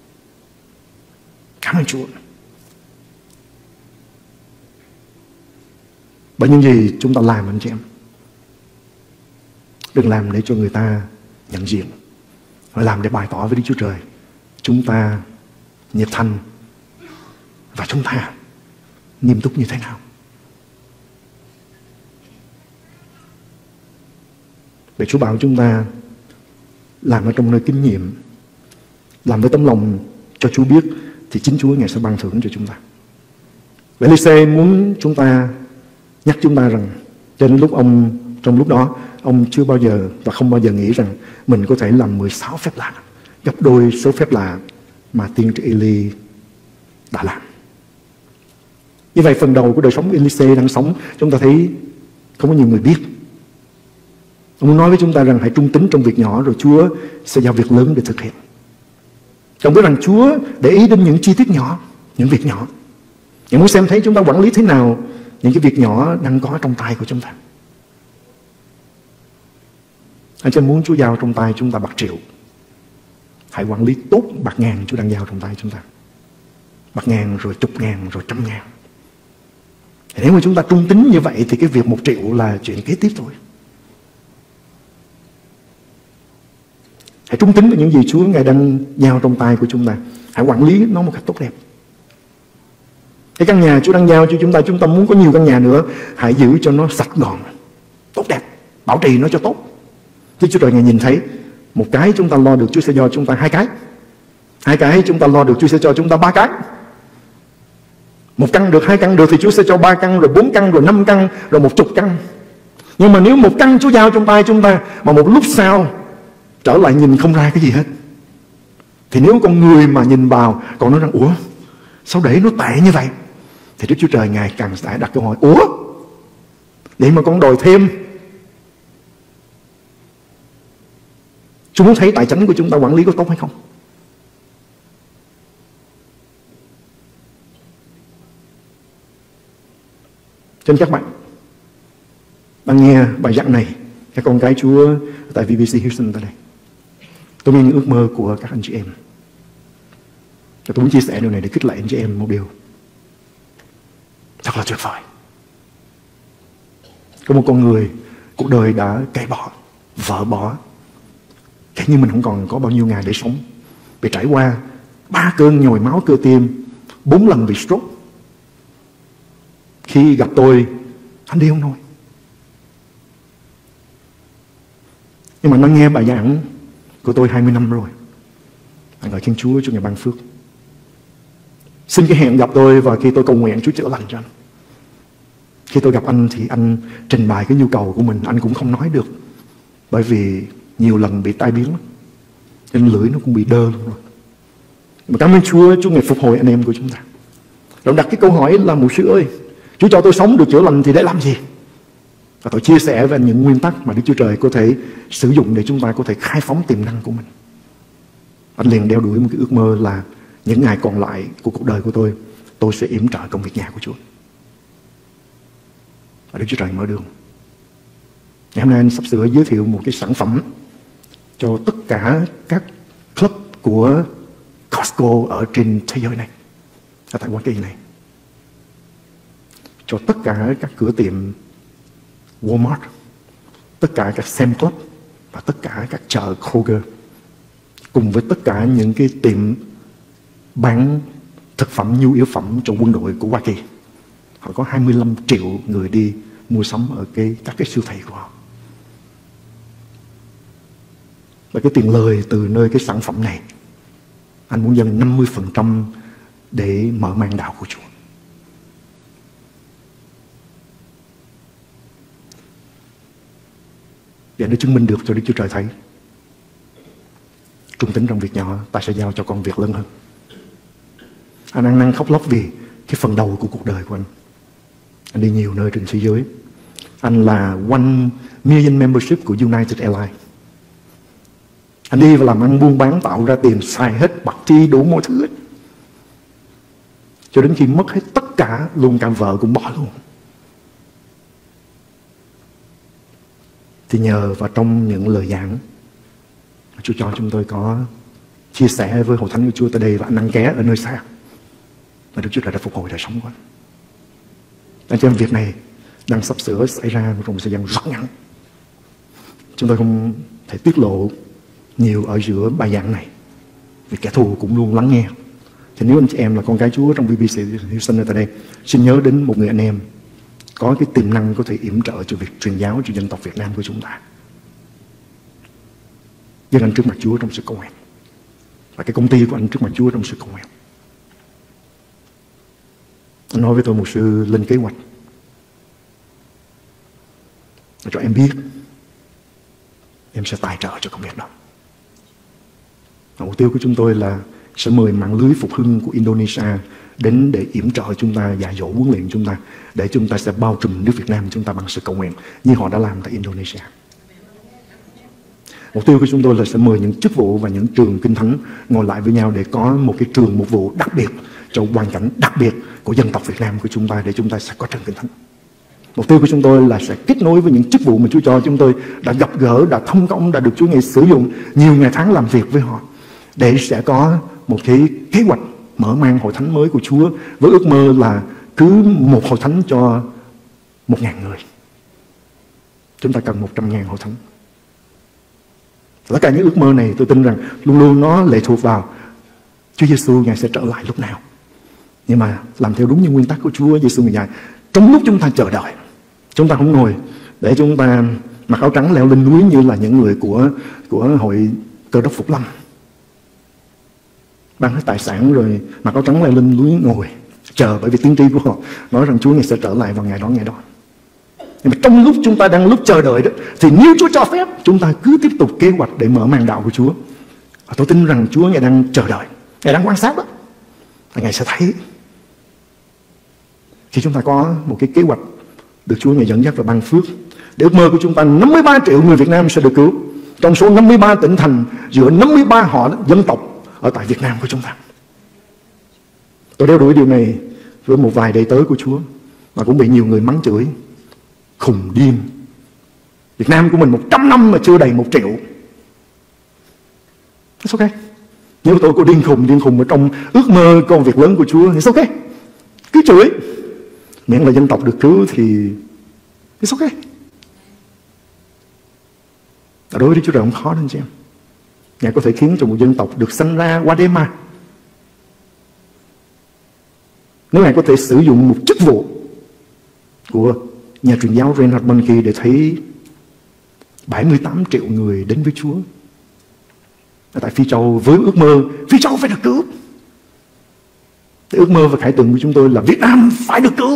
Cảm ơn Chúa. Bởi những gì chúng ta làm, anh chị em, đừng làm để cho người ta nhận diện, phải làm để bày tỏ với Đức Chúa Trời chúng ta nhiệt thành và chúng ta nghiêm túc như thế nào. Để Chúa bảo chúng ta làm ở trong nơi kinh nghiệm, làm với tấm lòng cho Chúa biết, thì chính Chúa Ngài sẽ ban thưởng cho chúng ta. Vậy Elise muốn chúng ta, nhắc chúng ta rằng cho đến lúc ông, trong lúc đó ông chưa bao giờ và không bao giờ nghĩ rằng mình có thể làm mười sáu phép lạ, gấp đôi số phép lạ mà tiên tri Eli đã làm. Như vậy phần đầu của đời sống Elise đang sống, chúng ta thấy không có nhiều người biết. Ông muốn nói với chúng ta rằng hãy trung tín trong việc nhỏ, rồi Chúa sẽ giao việc lớn để thực hiện. Ông biết rằng Chúa để ý đến những chi tiết nhỏ, những việc nhỏ. Ngài muốn xem thấy chúng ta quản lý thế nào những cái việc nhỏ đang có trong tay của chúng ta. Anh chị muốn Chúa giao trong tay chúng ta bạc triệu, hãy quản lý tốt bạc ngàn Chúa đang giao trong tay chúng ta. Bạc ngàn, rồi chục ngàn, rồi trăm ngàn. Thì nếu mà chúng ta trung tín như vậy thì cái việc một triệu là chuyện kế tiếp thôi. Hãy trung tín với những gì Chúa Ngài đang giao trong tay của chúng ta. Hãy quản lý nó một cách tốt đẹp. Cái căn nhà Chúa đang giao cho chúng ta, chúng ta muốn có nhiều căn nhà nữa, hãy giữ cho nó sạch gọn, tốt đẹp, bảo trì nó cho tốt. Chứ Chúa Trời Ngài nhìn thấy một cái chúng ta lo được, Chúa sẽ cho chúng ta hai cái. Hai cái chúng ta lo được, Chúa sẽ cho chúng ta ba cái. Một căn được, hai căn được thì Chúa sẽ cho ba căn, rồi bốn căn, rồi năm căn, rồi một chục căn. Nhưng mà nếu một căn Chúa giao trong tay chúng ta mà một lúc sau trở lại nhìn không ra cái gì hết, thì nếu con người mà nhìn vào còn nói rằng ủa sao để nó tệ như vậy, thì Đức Chúa Trời Ngài càng sẽ đặt câu hỏi ủa vậy mà con đòi thêm. Chúa muốn thấy tài chánh của chúng ta quản lý có tốt hay không. Cho nên các bạn đang nghe bài giảng này, các con cái Chúa tại vê bê xê Houston tại đây, tôi nghe những ước mơ của các anh chị em. Và tôi muốn chia sẻ điều này để khích lệ anh chị em một điều thật là tuyệt vời. Có một con người, cuộc đời đã cãi bỏ, vợ bỏ, thế nhưng mình không còn có bao nhiêu ngày để sống, bị trải qua ba cơn nhồi máu cơ tim, bốn lần bị stroke. Khi gặp tôi, anh đi không nổi. Nhưng mà nó nghe bài giảng của tôi hai mươi năm rồi. Anh gọi Thiên Chúa cho Ngài ban phước. Xin cái hẹn gặp tôi, và khi tôi cầu nguyện Chúa chữa lành cho anh. Khi tôi gặp anh thì anh trình bày cái nhu cầu của mình, anh cũng không nói được, bởi vì nhiều lần bị tai biến lắm, nên lưỡi nó cũng bị đơ luôn rồi. Mà cảm ơn Chúa, Chúa Ngài phục hồi anh em của chúng ta. Rồi đặt cái câu hỏi là mục sư ơi, Chúa cho tôi sống được chữa lành thì để làm gì? Và tôi chia sẻ về những nguyên tắc mà Đức Chúa Trời có thể sử dụng để chúng ta có thể khai phóng tiềm năng của mình. Anh liền đeo đuổi một cái ước mơ là những ngày còn lại của cuộc đời của tôi, tôi sẽ yểm trợ công việc nhà của Chúa. Và Đức Chúa Trời mở đường. Ngày hôm nay anh sắp sửa giới thiệu một cái sản phẩm cho tất cả các club của Costco ở trên thế giới này, ở tại Hoa Kỳ này, cho tất cả các cửa tiệm Walmart, tất cả các Sam's Club và tất cả các chợ Kroger, cùng với tất cả những cái tiệm bán thực phẩm nhu yếu phẩm cho quân đội của Hoa Kỳ. Họ có hai mươi lăm triệu người đi mua sắm ở cái, các cái siêu thị của họ. Và cái tiền lời từ nơi cái sản phẩm này, anh muốn dâng năm mươi phần trăm để mở mang đạo của Chúa. Và nó chứng minh được cho Đức Chúa Trời thấy trung tín trong việc nhỏ, ta sẽ giao cho con việc lớn hơn. Anh ăn năn khóc lóc vì cái phần đầu của cuộc đời của anh. Anh đi nhiều nơi trên thế giới. Anh là one million membership của United Airlines. Anh đi và làm ăn buôn bán, tạo ra tiền, xài hết, bạc chi đủ mọi thứ hết. Cho đến khi mất hết tất cả, luôn cả vợ cũng bỏ luôn. Thì nhờ vào trong những lời giảng, Chúa cho chúng tôi có chia sẻ với hội thánh của Chúa tại đây, và anh ăn ké ở nơi xa, và Đức Chúa Trời đã phục hồi đời sống của anh. Anh chị em, việc này đang sắp sửa xảy ra trong một thời gian rất ngắn. Chúng tôi không thể tiết lộ nhiều ở giữa bài giảng này, vì kẻ thù cũng luôn lắng nghe. Thì nếu anh chị em là con cái Chúa trong vê bê xê Houston ở tại đây, xin nhớ đến một người anh em có cái tiềm năng có thể yểm trợ cho việc truyền giáo cho dân tộc Việt Nam của chúng ta. Dâng anh trước mặt Chúa trong sự cầu nguyện, và cái công ty của anh trước mặt Chúa trong sự cầu nguyện. Anh nói với tôi một sự lên kế hoạch để cho em biết em sẽ tài trợ cho công việc đó. Và mục tiêu của chúng tôi là sẽ mời mạng lưới phục hưng của Indonesia đến để yểm trợ chúng ta, dạy dỗ huấn luyện chúng ta, để chúng ta sẽ bao trùm nước Việt Nam chúng ta bằng sự cầu nguyện như họ đã làm tại Indonesia. Mục tiêu của chúng tôi là sẽ mời những chức vụ và những trường kinh thánh ngồi lại với nhau để có một cái trường mục vụ đặc biệt cho hoàn cảnh đặc biệt của dân tộc Việt Nam của chúng ta, để chúng ta sẽ có trường kinh thánh. Mục tiêu của chúng tôi là sẽ kết nối với những chức vụ mà Chúa cho chúng tôi đã gặp gỡ, đã thông công, đã được Chúa Ngài sử dụng nhiều ngày tháng làm việc với họ, để sẽ có một cái kế hoạch mở mang hội thánh mới của Chúa, với ước mơ là cứ một hội thánh cho một ngàn người. Chúng ta cần một trăm ngàn hội thánh. Tất cả những ước mơ này tôi tin rằng luôn luôn nó lệ thuộc vào Chúa Giêsu Ngài sẽ trở lại lúc nào. Nhưng mà làm theo đúng những nguyên tắc của Chúa Giêsu Ngài, trong lúc chúng ta chờ đợi, chúng ta không ngồi để chúng ta mặc áo trắng leo lên núi như là những người của của hội Cơ Đốc Phục Lâm, bán hết tài sản rồi mặc áo trắng leo lên núi ngồi chờ, bởi vì tiên tri của họ nói rằng Chúa Ngài sẽ trở lại vào ngày đó ngày đó. Nhưng mà trong lúc chúng ta đang lúc chờ đợi đó, thì nếu Chúa cho phép, chúng ta cứ tiếp tục kế hoạch để mở màn đạo của Chúa. Và tôi tin rằng Chúa Ngài đang chờ đợi, Ngài đang quan sát đó, và Ngài sẽ thấy. Khi chúng ta có một cái kế hoạch được Chúa Ngài dẫn dắt và ban phước, để ước mơ của chúng ta năm mươi ba triệu người Việt Nam sẽ được cứu, trong số năm mươi ba tỉnh thành giữa năm mươi ba họ dân tộc ở tại Việt Nam của chúng ta. Tôi đeo đuổi điều này với một vài đệ tớ của Chúa, và cũng bị nhiều người mắng chửi khùng điên. Việt Nam của mình một trăm năm mà chưa đầy một triệu. It's okay. Nếu tôi có điên khùng, điên khùng ở trong ước mơ công việc lớn của Chúa, it's okay. Cứ chửi, miễn là dân tộc được cứu thì it's okay. Ở đối với Đức Chúa Trời không khó đâu chị em. Ngài có thể khiến cho một dân tộc được sanh ra qua đêm mà. Nếu Ngài có thể sử dụng một chức vụ của nhà truyền giáo Reinhard Bonnke để thấy bảy mươi tám triệu người đến với Chúa ở tại Phi Châu, với ước mơ Phi Châu phải được cứu. Cái ước mơ và khải tượng của chúng tôi là Việt Nam phải được cứu.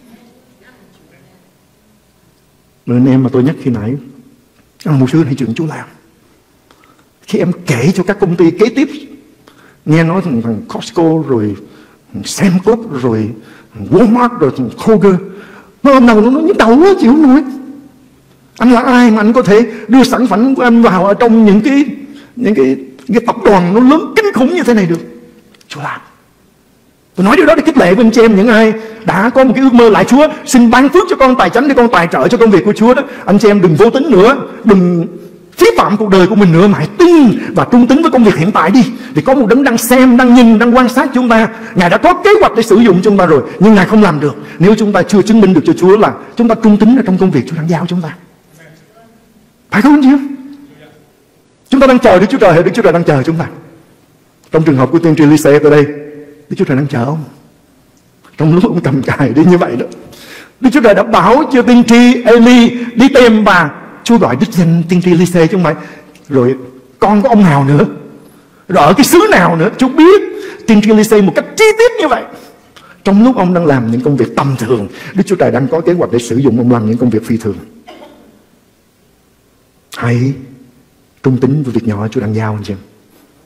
Người anh em mà tôi nhắc khi nãy, ông mục sư hay chuyện Chúa làm. Khi em kể cho các công ty kế tiếp nghe nói thằng, thằng Costco rồi Sam Club rồi Walmart rồi thằng Kroger, nó ôm đầu nó nhức đầu quá, chịu không nổi. Anh là ai mà anh có thể đưa sản phẩm của anh vào ở trong những cái những cái, cái tập đoàn nó lớn kinh khủng như thế này được? Chúa làm. Tôi nói điều đó để khích lệ với anh chị em, những ai đã có một cái ước mơ lại Chúa, xin ban phước cho con tài chánh để con tài trợ cho công việc của Chúa đó. Anh chị em đừng vô tín nữa, đừng phí phạm cuộc đời của mình nữa, mà hãy tin và trung tín với công việc hiện tại đi. Vì có một đấng đang xem, đang nhìn, đang quan sát chúng ta. Ngài đã có kế hoạch để sử dụng chúng ta rồi, nhưng Ngài không làm được nếu chúng ta chưa chứng minh được cho Chúa là chúng ta trung tín ở trong công việc Chúa đang giao chúng ta. Phải không anh chị em? Chúng ta đang chờ Đức Chúa Trời hay Đức Chúa Trời đang chờ chúng ta? Trong trường hợp của tiên tri Lise tại đây, Đức Chúa Trời đang chờ ông. Trong lúc ông cầm cài đi như vậy đó, Đức Chúa Trời đã bảo cho tiên tri Eli đi tìm, và Chúa gọi đích danh tiên tri Lise chứ không phải rồi con của ông nào nữa, rồi ở cái xứ nào nữa. Chúa biết tiên tri Lise một cách chi tiết như vậy. Trong lúc ông đang làm những công việc tầm thường, Đức Chúa Trời đang có kế hoạch để sử dụng ông làm những công việc phi thường. Hãy trung tín với việc nhỏ Chúa đang giao anh chị em.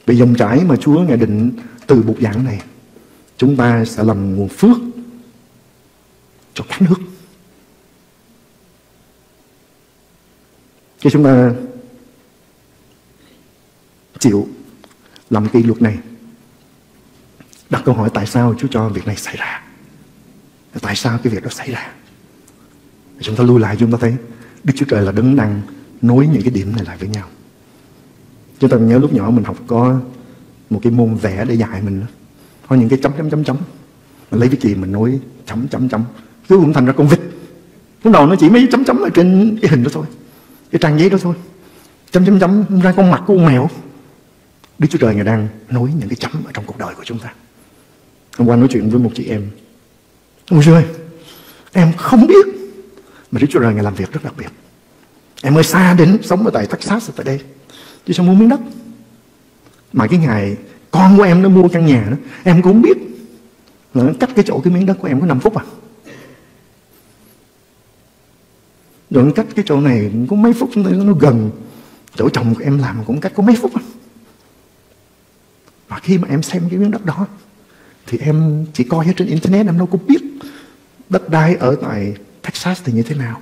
Vì dòng chảy mà Chúa Ngài định từ bục giảng này, chúng ta sẽ làm nguồn phước cho cả nước. Khi chúng ta chịu làm cái luật này, đặt câu hỏi tại sao Chúa cho việc này xảy ra, tại sao cái việc đó xảy ra, chúng ta lui lại chúng ta thấy Đức Chúa Trời là đấng đang nối những cái điểm này lại với nhau. Chúng ta nhớ lúc nhỏ mình học có một cái môn vẽ để dạy mình, có những cái chấm chấm chấm chấm, mình lấy cái gì mình nối chấm chấm chấm, cuối cùng thành ra con vịt. Lúc đầu nó chỉ mấy chấm chấm ở trên cái hình đó thôi, cái trang giấy đó thôi, chấm chấm chấm ra con mặt của con mèo. Đức Chúa Trời Ngài đang nối những cái chấm ở trong cuộc đời của chúng ta. Hôm qua nói chuyện với một chị em, ôi trời, em không biết mà Đức Chúa Trời Ngài làm việc rất đặc biệt. Em mới xa đến sống ở tại Texas, tại đây, chứ sao mua miếng đất. Mà cái ngày con của em nó mua căn nhà đó, em cũng không biết là nó cách cái chỗ cái miếng đất của em có năm phút à. Rồi nó cách cái chỗ này có mấy phút, nó gần chỗ chồng của em làm cũng cách có mấy phút à. Và khi mà em xem cái miếng đất đó thì em chỉ coi ở trên internet, em đâu có biết đất đai ở tại Texas thì như thế nào.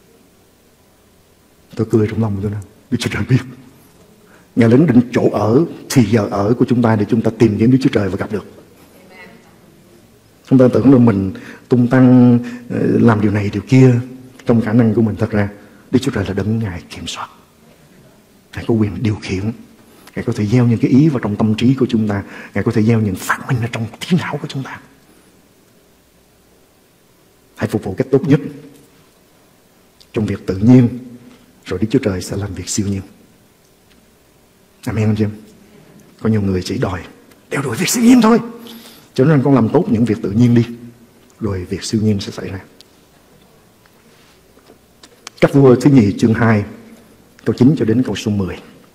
Tôi cười trong lòng tôi nói, Đức Chúa Trời biết. Ngài lãnh định chỗ ở, thì giờ ở của chúng ta để chúng ta tìm kiếm Đức Chúa Trời và gặp được. Chúng ta tưởng là mình tung tăng làm điều này điều kia trong khả năng của mình. Thật ra Đức Chúa Trời là đấng Ngài kiểm soát, Ngài có quyền điều khiển. Ngài có thể gieo những cái ý vào trong tâm trí của chúng ta, Ngài có thể gieo những phát minh ở trong trí não của chúng ta. Hãy phục vụ cách tốt nhất trong việc tự nhiên, rồi Đức Chúa Trời sẽ làm việc siêu nhiên. Amen anh chị em? Có nhiều người chỉ đòi đeo đuổi việc siêu nhiên thôi, cho nên con làm tốt những việc tự nhiên đi, rồi việc siêu nhiên sẽ xảy ra. Các vua thứ nhì chương hai câu chín cho đến câu số mười.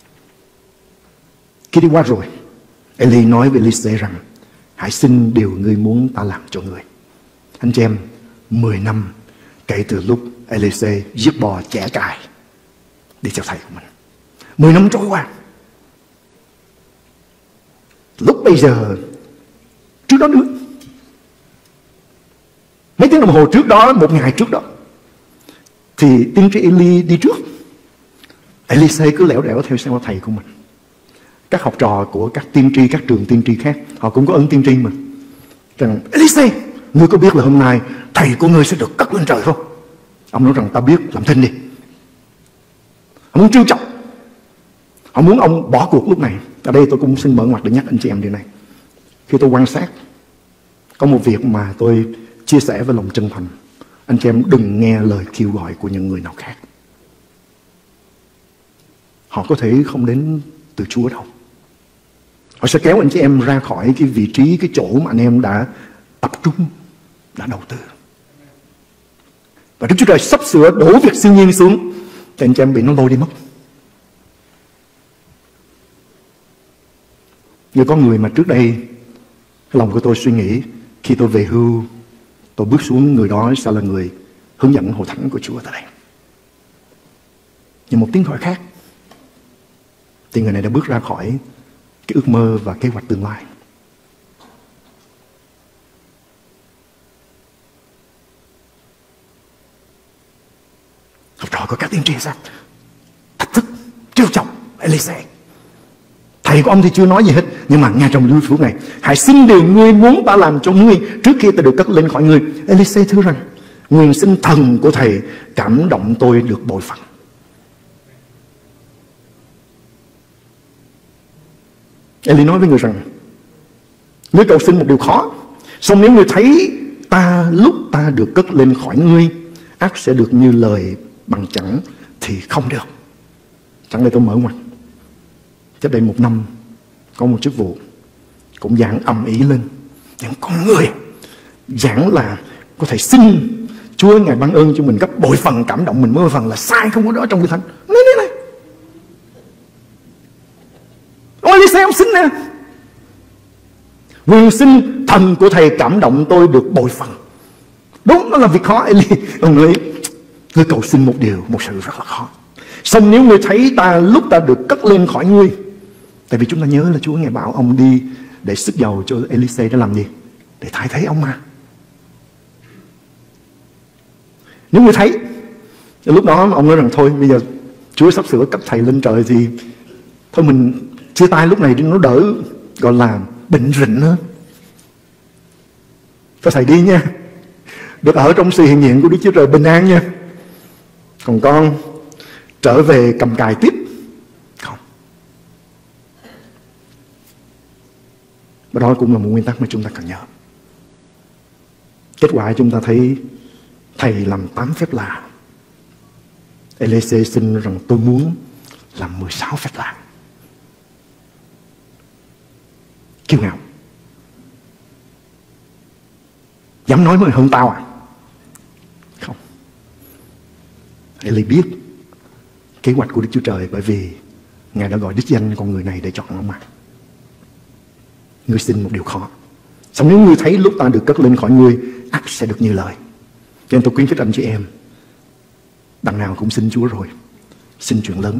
Khi đi qua rồi, Eli nói với Elise rằng, hãy xin điều ngươi muốn ta làm cho ngươi. Anh chị em, mười năm kể từ lúc Elise giết bò chẻ cài đi theo thầy của mình. Mười năm trôi qua. Lúc bây giờ, trước đó nữa, mấy tiếng đồng hồ trước đó, một ngày trước đó, thì tiên tri Eli đi trước. Elise cứ lẻo đẻo theo sau thầy của mình. Các học trò của các tiên tri, các trường tiên tri khác, họ cũng có ơn tiên tri mà. Rằng, Elise, ngươi có biết là hôm nay thầy của ngươi sẽ được cất lên trời không? Ông nói rằng, ta biết, làm thinh đi. Ông muốn trêu chọc, họ muốn ông bỏ cuộc lúc này. Ở đây tôi cũng xin mở ngoặt để nhắc anh chị em điều này. Khi tôi quan sát, có một việc mà tôi chia sẻ với lòng chân thành. Anh chị em đừng nghe lời kêu gọi của những người nào khác. Họ có thể không đến từ Chúa đâu. Họ sẽ kéo anh chị em ra khỏi cái vị trí, cái chỗ mà anh em đã tập trung, đã đầu tư. Và Đức Chúa Trời sắp sửa đổ việc siêu nhiên xuống, thì anh chị em bị nó lôi đi mất. Như có người mà trước đây lòng của tôi suy nghĩ, khi tôi về hưu, tôi bước xuống, người đó sẽ là người hướng dẫn hội thánh của Chúa tại đây. Nhưng một tiếng gọi khác, thì người này đã bước ra khỏi cái ước mơ và kế hoạch tương lai. Học trò của các tiên tri sao? Thách thức, trêu chọc Elise. Thầy của ông thì chưa nói gì hết, nhưng mà ngay trong giây phút này, hãy xin điều ngươi muốn ta làm cho ngươi trước khi ta được cất lên khỏi ngươi. Elise thưa rằng, nguyện xin thần của thầy cảm động tôi được bội phần. Eli nói với người rằng, ngươi cầu xin một điều khó, song nếu ngươi thấy ta lúc ta được cất lên khỏi ngươi, ác sẽ được như lời bằng chẳng thì không được. Chẳng lẽ tôi mở ngoặt. Cách đây một năm, có một chức vụ cũng giảng ầm ĩ lên. Những con người giảng là có thể xin Chúa Ngài ban ơn cho mình gấp bội phần cảm động mình mới bội phần là sai, không có đó trong Kinh Thánh. Này này này, ông Elise ông xin nè, nguyện xin thần của thầy cảm động tôi được bội phần. Đúng, nó là việc khó. Eli ông nói, ngươi cầu xin một điều, một sự rất là khó. Xong nếu ngươi thấy ta lúc ta được cất lên khỏi ngươi, Tại vì chúng ta nhớ là Chúa Ngài bảo ông đi để sức dầu cho Elise để làm gì? Để thay thế ông mà. Nếu người thấy, lúc đó ông nói rằng thôi bây giờ Chúa sắp sửa cấp thầy lên trời thì thôi mình chia tay lúc này nó đỡ gọi là bệnh rịnh hơn. Cho thầy đi nha, được ở trong sự hiện diện của Đức Chúa Trời bình an nha. Còn con trở về cầm cài tiếp. Không. Và đó cũng là một nguyên tắc mà chúng ta cần nhớ. Kết quả chúng ta thấy thầy làm tám phép lạ. Elise xin rằng tôi muốn làm mười sáu phép lạ. Kiêu ngạo. Dám nói mới hơn tao à? Không. Eli biết kế hoạch của Đức Chúa Trời, bởi vì Ngài đã gọi đích danh con người này để chọn ông mà. Ngươi xin một điều khó. Xong nếu ngươi thấy lúc ta được cất lên khỏi ngươi, ắt sẽ được như lời. Cho nên tôi khuyến khích anh chị em, đằng nào cũng xin Chúa rồi, xin chuyện lớn.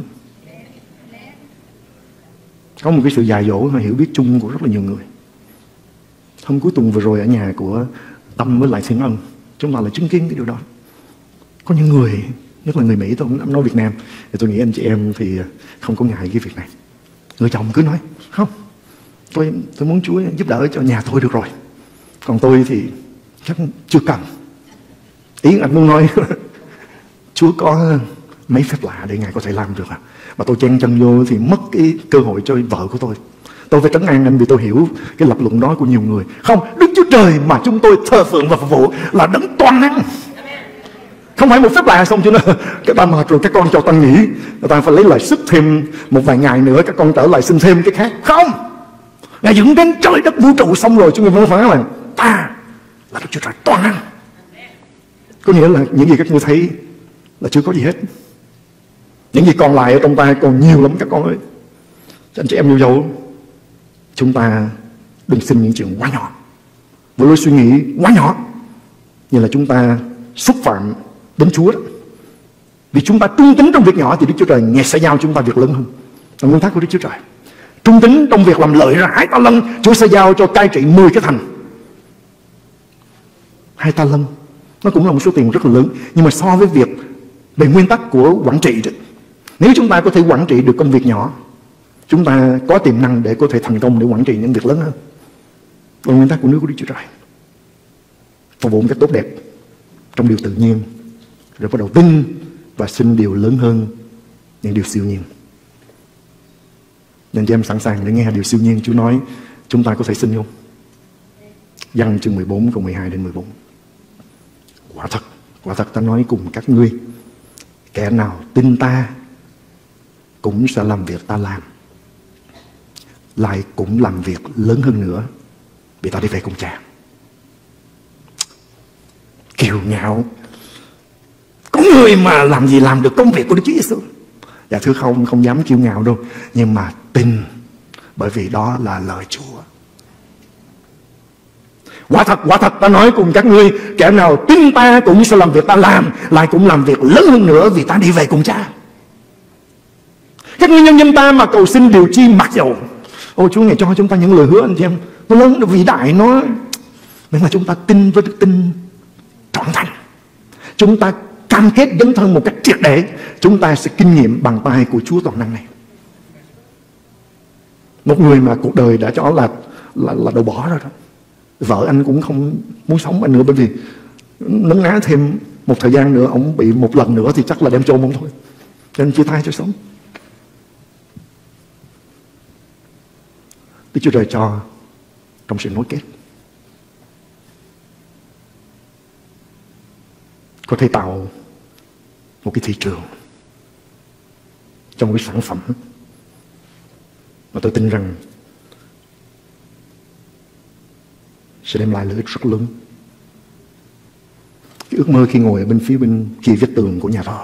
Có một cái sự dạy dỗ và hiểu biết chung của rất là nhiều người. Hôm cuối tuần vừa rồi ở nhà của Tâm với lại Thiên Ân, chúng ta lại chứng kiến cái điều đó. Có những người, nhất là người Mỹ, tôi không nói Việt Nam, thì tôi nghĩ anh chị em thì không có ngại cái việc này. Người chồng cứ nói, không, tôi tôi muốn Chúa giúp đỡ cho nhà tôi được rồi. Còn tôi thì chắc chưa cần. Ý anh muốn nói, Chúa có mấy phép lạ để Ngài có thể làm được à? Mà tôi chen chân vô thì mất cái cơ hội cho vợ của tôi. Tôi phải trấn an anh vì tôi hiểu cái lập luận đó của nhiều người. Không, Đức Chúa Trời mà chúng tôi thờ phượng và phục vụ là đấng toàn năng. Không phải một phép lạ xong chứ nó các ta mệt rồi các con cho ta nghỉ, các ta phải lấy lại sức thêm một vài ngày nữa, các con trở lại xin thêm cái khác. Không, Ngài dựng đến trời đất vũ trụ xong rồi, chúng tôi mới phán là ta là Đức Chúa Trời toàn năng. Có nghĩa là những gì các ngươi thấy là chưa có gì hết. Những gì còn lại ở trong ta còn nhiều lắm các con ơi. Cho anh chị em yêu dấu, chúng ta đừng xin những chuyện quá nhỏ, với lối suy nghĩ quá nhỏ, như là chúng ta xúc phạm đến Chúa đó. Vì chúng ta trung tín trong việc nhỏ thì Đức Chúa Trời Ngài sẽ giao chúng ta việc lớn hơn. Là nguyên tắc của Đức Chúa Trời. Trung tín trong việc làm lợi ra hai ta lân, Chúa sẽ giao cho cai trị mười cái thành. Hai ta lân nó cũng là một số tiền rất là lớn, nhưng mà so với việc về nguyên tắc của quản trị đó, nếu chúng ta có thể quản trị được công việc nhỏ, chúng ta có tiềm năng để có thể thành công để quản trị những việc lớn hơn. Và nguyên tắc của nước của Đức Chúa Trời, phục vụ một cách tốt đẹp trong điều tự nhiên, rồi bắt đầu tin và xin điều lớn hơn những điều siêu nhiên. Nên cho em sẵn sàng để nghe điều siêu nhiên Chúa nói chúng ta có thể xin không? Giăng chương mười bốn câu mười hai đến mười bốn. Quả thật, quả thật ta nói cùng các ngươi, kẻ nào tin ta cũng sẽ làm việc ta làm, lại cũng làm việc lớn hơn nữa, vì ta đi về cùng Cha. Kiêu ngạo. Có người mà làm gì làm được công việc của Đức Chúa Giêsu. Dạ thưa không, không dám kiêu ngạo đâu, nhưng mà tin, bởi vì đó là lời Chúa. Quả thật, quả thật ta nói cùng các ngươi, kẻ nào tin ta cũng sẽ làm việc ta làm, lại cũng làm việc lớn hơn nữa, vì ta đi về cùng Cha. Các ngươi nhân dân ta mà cầu xin điều chi mặc dầu. Ôi Chúa Ngài cho chúng ta những lời hứa anh chị em, nó lớn, nó vĩ đại, nó nên là chúng ta tin với đức tin trọn thành. Chúng ta cam kết dấn thân một cách triệt để, chúng ta sẽ kinh nghiệm bằng tay của Chúa toàn năng này. Một người mà cuộc đời đã cho là là, là đầu bỏ rồi đó. Vợ anh cũng không muốn sống anh nữa, bởi vì nấn ná thêm một thời gian nữa ông bị một lần nữa thì chắc là đem chôn ông thôi, nên chia tay cho sống. Đức Chúa Trời cho trong sự nối kết có thể tạo một cái thị trường trong cái sản phẩm mà tôi tin rằng sẽ đem lại lợi ích rất lớn. Cái ước mơ khi ngồi ở bên phía bên kia vách tường của nhà thờ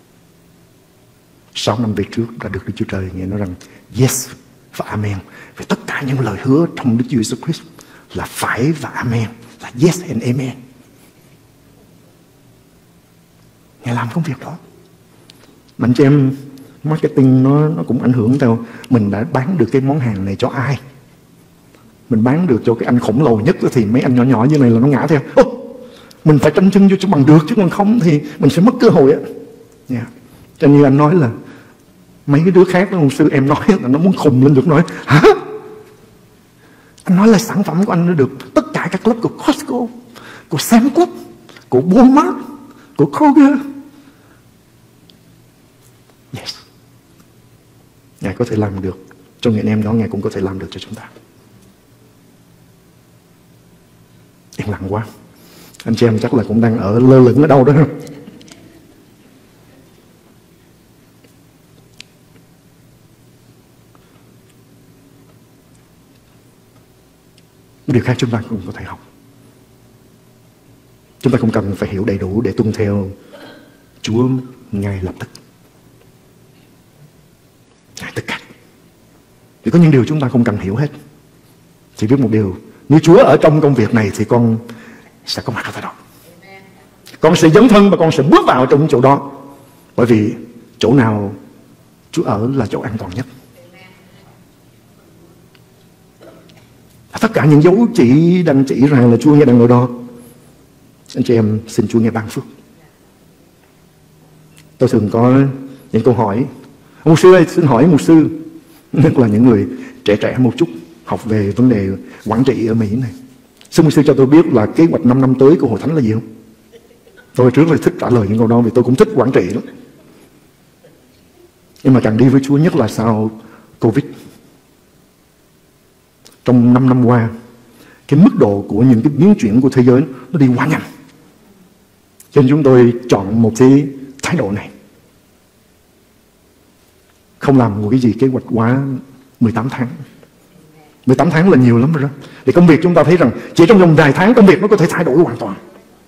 sáu năm về trước đã được Đức Chúa Trời nghe nói rằng yes và amen. Về tất cả những lời hứa trong Đức Chúa Jesus Christ là phải và amen, là yes and amen. Ngài làm công việc đó. Mà anh chị em marketing nó nó cũng ảnh hưởng theo mình đã bán được cái món hàng này cho ai. Mình bán được cho cái anh khổng lồ nhất thì mấy anh nhỏ nhỏ như này là nó ngã theo. Ô, mình phải tranh chân vô cho bằng được, chứ còn không thì mình sẽ mất cơ hội á. Yeah. Cho như anh nói là mấy cái đứa khác đó, sư em nói là nó muốn khùng lên được, nói hả? Anh nói là sản phẩm của anh nó được tất cả các lớp của Costco, của Sam's Club, của Walmart, của Kroger. Yes. Ngài có thể làm được cho những em đó, Ngài cũng có thể làm được cho chúng ta. Yên lặng quá. Anh chị em chắc là cũng đang ở lơ lửng ở đâu đó. Điều khác chúng ta cũng có thể học. Chúng ta không cần phải hiểu đầy đủ để tuân theo Chúa ngay lập tức. Ngay tất cả. Vì có những điều chúng ta không cần hiểu hết. Chỉ biết một điều, nếu Chúa ở trong công việc này thì con sẽ có mặt ở tại đó. Con sẽ dấn thân và con sẽ bước vào trong chỗ đó. Bởi vì chỗ nào Chúa ở là chỗ an toàn nhất. Tất cả những dấu chỉ đang chỉ rằng là Chúa nghe đang ở đó. Anh chị em xin Chúa nghe ban phước. Tôi thường có những câu hỏi. Mục sư ơi, xin hỏi mục sư, nhất là những người trẻ trẻ một chút, học về vấn đề quản trị ở Mỹ này. Xin mục sư cho tôi biết là kế hoạch năm năm tới của Hội Thánh là gì không? Tôi trước là thích trả lời những câu đó vì tôi cũng thích quản trị lắm. Nhưng mà càng đi với Chúa, nhất là sau Covid, trong năm năm qua, cái mức độ của những cái biến chuyển của thế giới nó đi quá nhanh. Cho nên chúng tôi chọn một cái thái độ này. Không làm một cái gì kế hoạch quá mười tám tháng. mười tám tháng là nhiều lắm rồi đó. Để công việc chúng ta thấy rằng chỉ trong vòng vài tháng công việc nó có thể thay đổi hoàn toàn.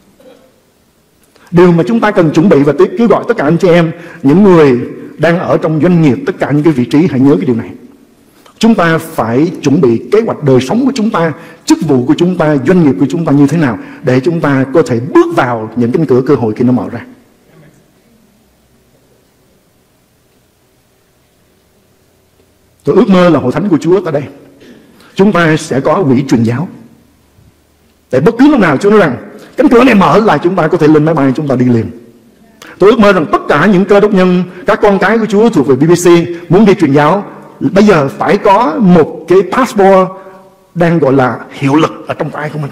Điều mà chúng ta cần chuẩn bị và kêu gọi tất cả anh chị em, những người đang ở trong doanh nghiệp, tất cả những cái vị trí, hãy nhớ cái điều này. Chúng ta phải chuẩn bị kế hoạch đời sống của chúng ta, chức vụ của chúng ta, doanh nghiệp của chúng ta như thế nào để chúng ta có thể bước vào những cánh cửa cơ hội khi nó mở ra. Tôi ước mơ là Hội Thánh của Chúa tại đây, chúng ta sẽ có quỹ truyền giáo. Để bất cứ lúc nào Chúa nói rằng cánh cửa này mở là chúng ta có thể lên máy bay, chúng ta đi liền. Tôi ước mơ rằng tất cả những cơ đốc nhân, các con cái của Chúa thuộc về bê bê xê muốn đi truyền giáo, bây giờ phải có một cái passport đang gọi là hiệu lực ở trong tay của mình.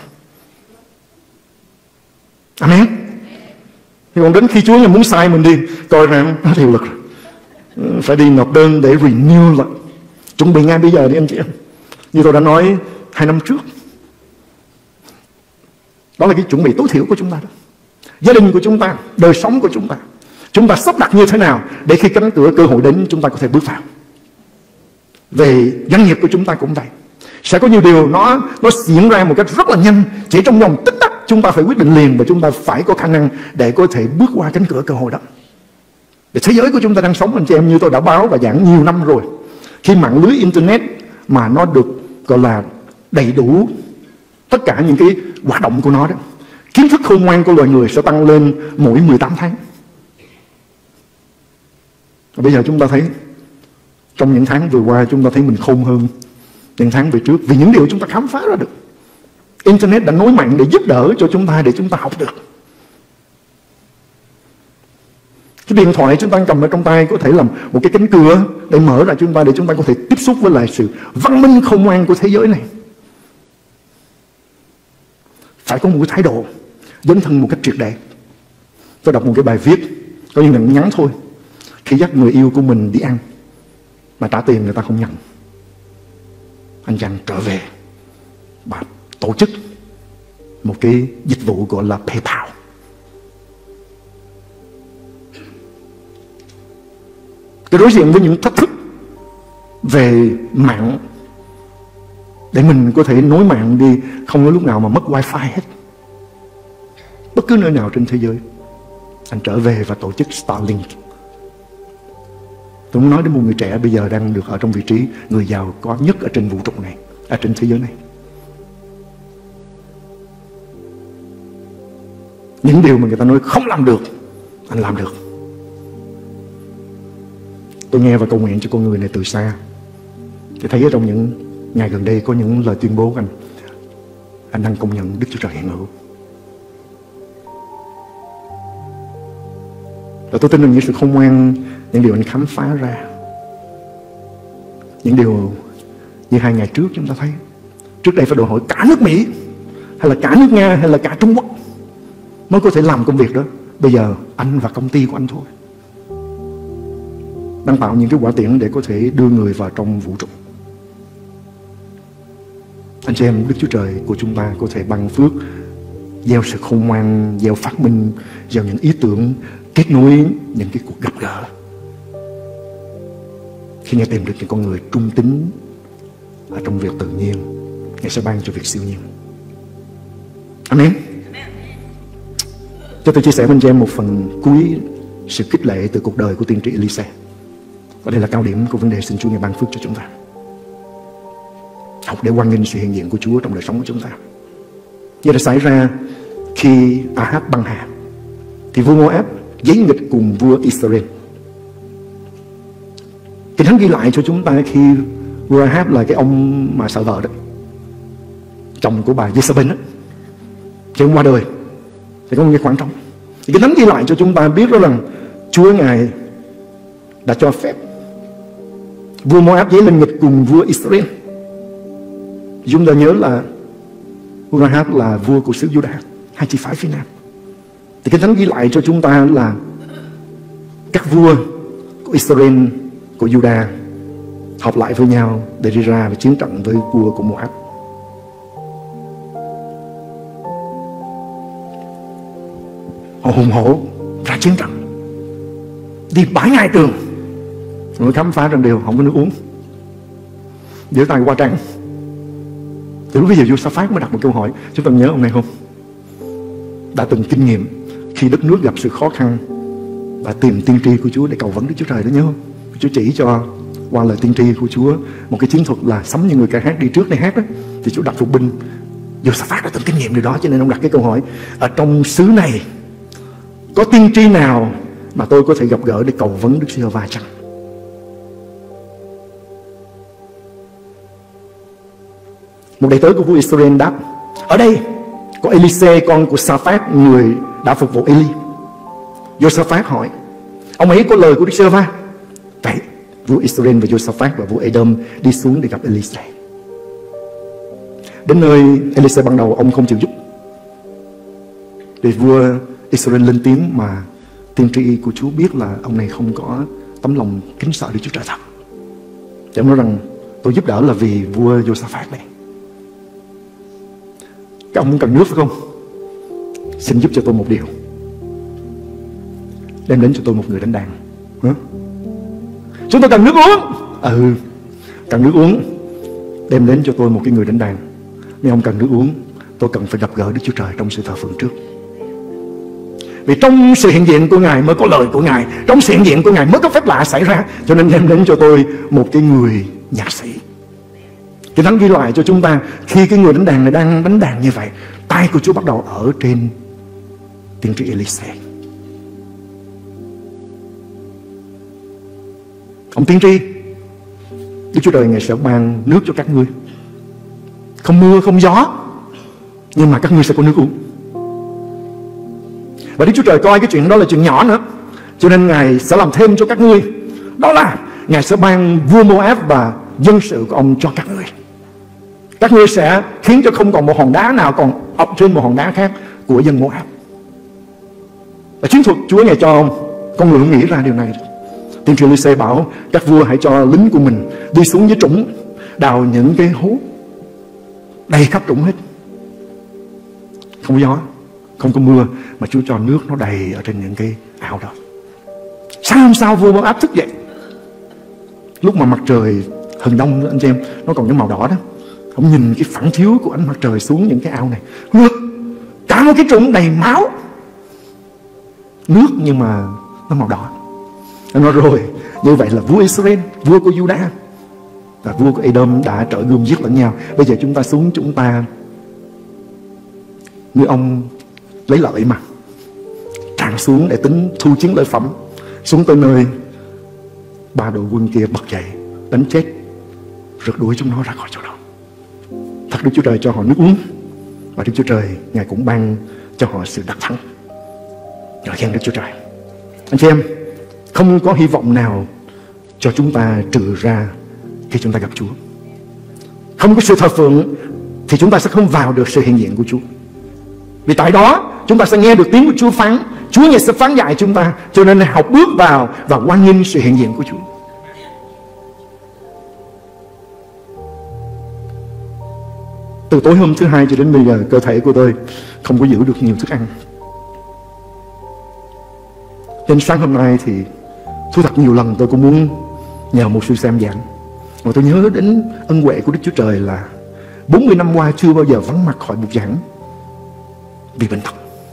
Amen. Thì còn đến khi Chúa muốn sai mình đi, coi rằng nó hiệu lực rồi, phải đi nộp đơn để renew lại. Chuẩn bị ngay bây giờ đi anh chị em. Như tôi đã nói hai năm trước, đó là cái chuẩn bị tối thiểu của chúng ta đó. Gia đình của chúng ta, đời sống của chúng ta, chúng ta sắp đặt như thế nào để khi cánh cửa cơ hội đến chúng ta có thể bước vào. Về doanh nghiệp của chúng ta cũng vậy. Sẽ có nhiều điều nó nó diễn ra một cách rất là nhanh. Chỉ trong vòng tích tắc chúng ta phải quyết định liền, và chúng ta phải có khả năng để có thể bước qua cánh cửa cơ hội đó. Để thế giới của chúng ta đang sống, anh chị em, như tôi đã báo và giảng nhiều năm rồi, khi mạng lưới Internet mà nó được gọi là đầy đủ tất cả những cái hoạt động của nó đó, kiến thức khôn ngoan của loài người sẽ tăng lên mỗi mười tám tháng. Và bây giờ chúng ta thấy trong những tháng vừa qua chúng ta thấy mình khôn hơn những tháng về trước, vì những điều chúng ta khám phá ra được. Internet đã nối mạng để giúp đỡ cho chúng ta, để chúng ta học được. Cái điện thoại chúng ta cầm ở trong tay có thể làm một cái cánh cửa để mở ra chúng ta, để chúng ta có thể tiếp xúc với lại sự văn minh khôn ngoan của thế giới này. Phải có một cái thái độ dấn thân một cách triệt để. Tôi đọc một cái bài viết có những đoạn ngắn thôi. Khi dắt người yêu của mình đi ăn mà trả tiền người ta không nhận, anh chàng trở về và tổ chức một cái dịch vụ gọi là PayPal. Cái đối diện với những thách thức về mạng, để mình có thể nối mạng đi, không có lúc nào mà mất wifi hết. Bất cứ nơi nào trên thế giới, anh trở về và tổ chức Starlink. Tôi muốn nói đến một người trẻ bây giờ đang được ở trong vị trí người giàu có nhất ở trên vũ trụ này, ở trên thế giới này. Những điều mà người ta nói không làm được, anh làm được. Tôi nghe và cầu nguyện cho con người này từ xa. Tôi thấy ở trong những ngày gần đây có những lời tuyên bố của anh. Anh đang công nhận Đức Chúa Trời hiện hữu. Và tôi tin rằng những sự khôn ngoan, những điều anh khám phá ra, những điều như hai ngày trước chúng ta thấy. Trước đây phải đòi hỏi cả nước Mỹ, hay là cả nước Nga, hay là cả Trung Quốc mới có thể làm công việc đó. Bây giờ anh và công ty của anh thôi đang tạo những cái quả tiễn để có thể đưa người vào trong vũ trụ. Anh chị em, Đức Chúa Trời của chúng ta có thể ban phước, gieo sự khôn ngoan, gieo phát minh, gieo những ý tưởng, kết nối những cái cuộc gặp gỡ. Khi Ngài tìm được những con người trung tín ở trong việc tự nhiên, Ngài sẽ ban cho việc siêu nhiên. Amen. Cho tôi chia sẻ với anh chị em một phần cuối sự khích lệ từ cuộc đời của tiên tri Elise. Và đây là cao điểm của vấn đề xin Chúa Ngài ban phước cho chúng ta. Học để hoan nghênh sự hiện diện của Chúa trong đời sống của chúng ta. Như đã xảy ra khi Ahab băng hà, thì vua Moab giấy nghịch cùng vua Israel. Kinh Thánh ghi lại cho chúng ta khi vua Ahab là cái ông mà sợ vợ đó, chồng của bà Jezebel đó, khi ông qua đời thì có một cái khoảng trống. Thì Kinh Thánh ghi lại cho chúng ta biết đó rằng Chúa Ngài đã cho phép vua Moab giấy lên nghịch cùng vua Israel. Chúng ta nhớ là vua Ahab là vua của xứ Judah, hai chi phái phía nam. Thì Kinh Thánh ghi lại cho chúng ta là các vua của Israel, của Judah họp lại với nhau để đi ra và chiến trận với vua của Moab. Họ hùng hổ ra chiến trận, đi bãi ngai trường. Người khám phá rằng đều không có nước uống, giữa tay qua trăng. Từ lúc bây giờ vua Sa-phát mới đặt một câu hỏi. Chúng ta nhớ ông này không? Đã từng kinh nghiệm khi đất nước gặp sự khó khăn và tìm tiên tri của Chúa để cầu vấn Đức Chúa Trời đó, nhớ không? Chúa chỉ cho qua lời tiên tri của Chúa một cái chiến thuật là sắm những người ca hát đi trước để hát đó. Thì Chúa đặt phục binh. Vua Sa-phát đã từng kinh nghiệm điều đó, cho nên ông đặt cái câu hỏi: ở trong xứ này có tiên tri nào mà tôi có thể gặp gỡ để cầu vấn Đức Giê-hô-va chăng? Một đầy tớ của vua Israel đáp: ở đây có Elise con của Sa-phát, người đã phục vụ Eli. Josaphat hỏi: ông ấy có lời của Đức Giê-hô-va? Vậy vua Israel và Josaphat và vua Edom đi xuống để gặp Elise. Đến nơi Elise ban đầu ông không chịu giúp, để vua Israel lên tiếng, mà tiên tri của Chúa biết là ông này không có tấm lòng kính sợ Đức Chúa Trời thật. Thì ông nói rằng: tôi giúp đỡ là vì vua Josaphat này. Các ông cần nước phải không? Xin giúp cho tôi một điều, đem đến cho tôi một người đánh đàn. Hả? Chúng tôi cần nước uống. Ừ, cần nước uống, đem đến cho tôi một cái người đánh đàn. Nhưng ông cần nước uống, tôi cần phải gặp gỡ Đức Chúa Trời trong sự thờ phượng trước. Vì trong sự hiện diện của Ngài mới có lời của Ngài, trong sự hiện diện của Ngài mới có phép lạ xảy ra. Cho nên đem đến cho tôi một cái người nhạc sĩ. Kinh Thánh ghi lại cho chúng ta, khi cái người đánh đàn này đang đánh đàn như vậy, tay của Chúa bắt đầu ở trên tiên tri Elise. Ông tiên tri: Đức Chúa Trời Ngài sẽ ban nước cho các ngươi, không mưa không gió, nhưng mà các ngươi sẽ có nước uống. Và Đức Chúa Trời coi cái chuyện đó là chuyện nhỏ nữa, cho nên Ngài sẽ làm thêm cho các ngươi. Đó là Ngài sẽ ban vua Moab và dân sự của ông cho các ngươi. Các ngươi sẽ khiến cho không còn một hòn đá nào còn ập trên một hòn đá khác của dân Moab. Và chiến thuật Chúa Ngài cho con người nghĩ ra điều này. Tiên tri Elise bảo các vua hãy cho lính của mình đi xuống dưới trũng, đào những cái hố đầy khắp trũng hết. Không có gió, không có mưa, mà Chúa cho nước nó đầy ở trên những cái ao đó. Sáng hôm sau vua Moab thức dậy, lúc mà mặt trời hừng đông anh chị em, nó còn cái màu đỏ đó. Ông nhìn cái phản chiếu của ánh mặt trời xuống những cái ao này, nước, cả một cái trũng đầy máu, nước nhưng mà nó màu đỏ. Anh nói rồi, như vậy là vua Israel, vua của Judah và vua của Edom đã trở gươm giết lẫn nhau. Bây giờ chúng ta xuống, chúng ta như ông lấy lợi mà tràn xuống để tính thu chiến lợi phẩm. Xuống tới nơi ba đội quân kia bật dậy, đánh chết, rượt đuổi chúng nó ra khỏi chỗ đó. Thật Đức Chúa Trời cho họ nước uống, và Đức Chúa Trời Ngài cũng ban cho họ sự đắc thắng. Ngợi khen Đức Chúa Trời. Anh chị em, không có hy vọng nào cho chúng ta trừ ra khi chúng ta gặp Chúa. Không có sự thờ phượng thì chúng ta sẽ không vào được sự hiện diện của Chúa. Vì tại đó chúng ta sẽ nghe được tiếng của Chúa phán, Chúa Ngài sẽ phán dạy chúng ta. Cho nên học bước vào và hoan nghênh sự hiện diện của Chúa. Từ tối hôm thứ hai cho đến bây giờ, cơ thể của tôi không có giữ được nhiều thức ăn. Đến sáng hôm nay thì thú thật nhiều lần tôi cũng muốn nhờ một sư xem giảng. Mà tôi nhớ đến ân huệ của Đức Chúa Trời là bốn mươi năm qua chưa bao giờ vắng mặt khỏi bục giảng vì bệnh tật.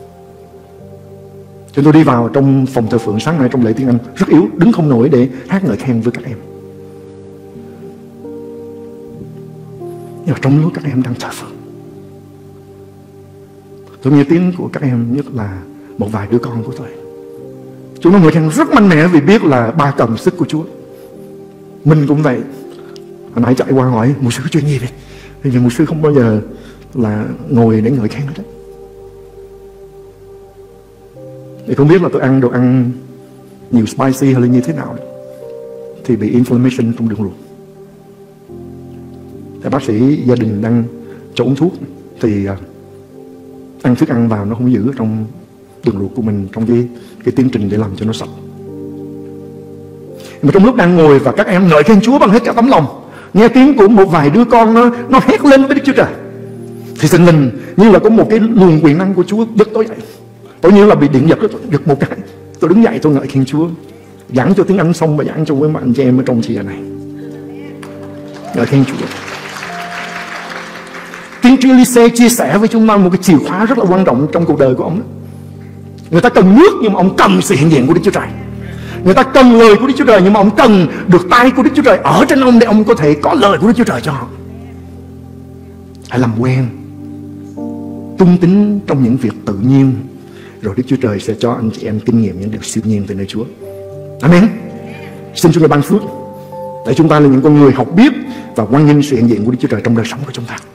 Cho tôi đi vào trong phòng thờ phượng sáng nay trong lễ tiếng Anh rất yếu, đứng không nổi để hát ngợi khen với các em. Nhưng mà trong lúc các em đang thờ phượng, tôi nghe tiếng của các em, nhất là một vài đứa con của tôi. Chúng nó ngợi khen rất mạnh mẽ vì biết là ba cần sức của Chúa. Mình cũng vậy. Hồi nãy chạy qua hỏi mục sư có chuyện gì vậy? Vì mục sư không bao giờ là ngồi để ngợi khen hết đấy. Thì không biết là tôi ăn đồ ăn nhiều spicy hay là như thế nào đấy, thì bị inflammation trong đường ruột. Thì bác sĩ gia đình đang cho uống thuốc, thì uh, ăn thức ăn vào nó không giữ trong đường ruột của mình, trong cái, cái tiến trình để làm cho nó sạch. Mà trong lúc đang ngồi và các em ngợi khen Chúa bằng hết cả tấm lòng, nghe tiếng của một vài đứa con nó, nó hét lên với Đức Chúa Trời, thì tình mình như là có một cái luồng quyền năng của Chúa giật tôi dậy. Tôi như là bị điện giật, giật một cái. Tôi đứng dậy tôi ngợi khen Chúa, giảng cho tiếng Anh xong và giảng cho với bạn chị em ở trong chìa này. Ngợi khen Chúa. Tiên tri Elise chia sẻ với chúng ta một cái chìa khóa rất là quan trọng trong cuộc đời của ông đó. Người ta cần nước nhưng mà ông cần sự hiện diện của Đức Chúa Trời. Người ta cần lời của Đức Chúa Trời nhưng mà ông cần được tay của Đức Chúa Trời ở trên ông để ông có thể có lời của Đức Chúa Trời cho họ. Hãy làm quen tuân tín trong những việc tự nhiên, rồi Đức Chúa Trời sẽ cho anh chị em kinh nghiệm những điều siêu nhiên từ nơi Chúa. Amen. Xin Chúa Ngài ban phước để chúng ta là những con người học biết và hoan nghênh sự hiện diện của Đức Chúa Trời trong đời sống của chúng ta.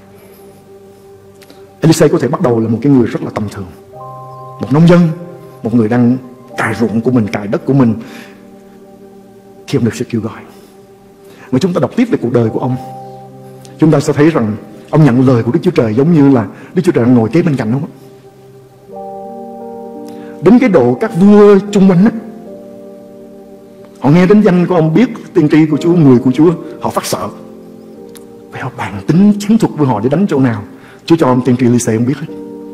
Elise có thể bắt đầu là một cái người rất là tầm thường, một nông dân, một người đang cày ruộng của mình, cày đất của mình, khi ông được sự kêu gọi. Mà chúng ta đọc tiếp về cuộc đời của ông, chúng ta sẽ thấy rằng ông nhận lời của Đức Chúa Trời giống như là Đức Chúa Trời đang ngồi kế bên cạnh ông. Đến cái độ các vua chung quanh á, họ nghe đến danh của ông, biết tiên tri của Chúa, người của Chúa, họ phát sợ. Vậy họ bàn tính chiến thuật với họ để đánh chỗ nào. Chúa cho ông tiên tri Elise ông biết hết.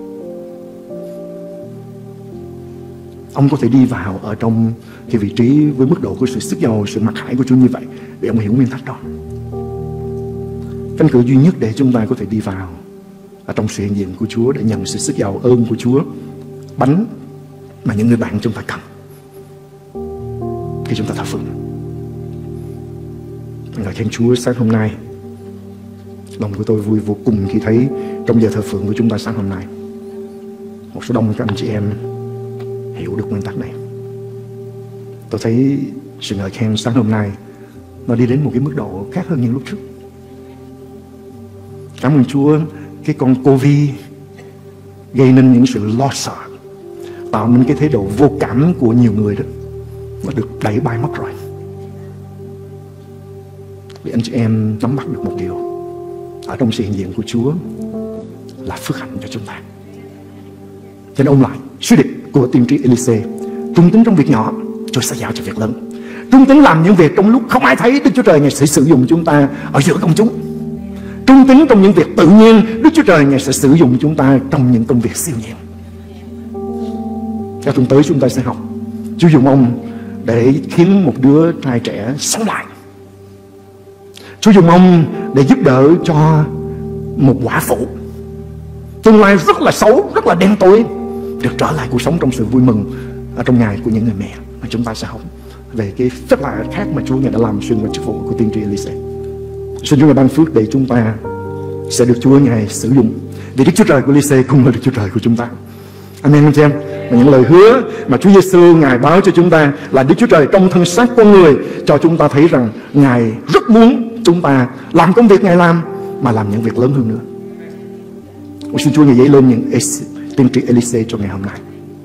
Ông có thể đi vào ở trong cái vị trí với mức độ của sự sức giàu, sự mặc khải của Chúa như vậy để ông hiểu nguyên tắc đó. Cánh cửa duy nhất để chúng ta có thể đi vào ở trong sự hiện diện của Chúa để nhận sự sức giàu ơn của Chúa, bánh mà những người bạn chúng ta cần khi chúng ta thờ phượng. Ngợi khen Chúa sáng hôm nay, lòng của tôi vui vô cùng khi thấy trong giờ thờ phượng của chúng ta sáng hôm nay, một số đông các anh chị em hiểu được nguyên tắc này. Tôi thấy sự ngợi khen sáng hôm nay nó đi đến một cái mức độ khác hơn những lúc trước. Cảm ơn Chúa, cái con Covid gây nên những sự lo sợ, tạo nên cái thái độ vô cảm của nhiều người đó, nó được đẩy bay mất rồi. Vì anh chị em nắm bắt được một điều, ở trong sự hiện diện của Chúa là phước hạnh cho chúng ta. Cho nên ông lại sứ điệp của tiên tri Elise: trung tín trong việc nhỏ, Chúa sẽ giao cho việc lớn. Trung tín làm những việc trong lúc không ai thấy, Đức Chúa Trời Ngài sẽ sử dụng chúng ta ở giữa công chúng. Trung tín trong những việc tự nhiên, Đức Chúa Trời Ngài sẽ sử dụng chúng ta trong những công việc siêu nhiên. Các tuần tới chúng ta sẽ học Chúa dùng ông để khiến một đứa trai trẻ sống lại. Chúa dùng ông để giúp đỡ cho một quả phụ tương lai rất là xấu, rất là đen tối, được trở lại cuộc sống trong sự vui mừng ở trong ngày của những người mẹ. Mà chúng ta sẽ học về cái phép lạ khác mà Chúa Ngài đã làm xuyên qua chức vụ của tiên tri Elise. Xin Chúa Ngài ban phước để chúng ta sẽ được Chúa Ngài sử dụng, vì Đức Chúa Trời của Elise cũng là Đức Chúa Trời của chúng ta. Amen anh chị em. Và những lời hứa mà Chúa Giêsu Ngài báo cho chúng ta là Đức Chúa Trời trong thân xác con người, cho chúng ta thấy rằng Ngài rất muốn chúng ta làm công việc Ngài làm, mà làm những việc lớn hơn nữa. Tôi xin Chúa Ngài dấy lên những tiên tri Elise cho ngày hôm nay.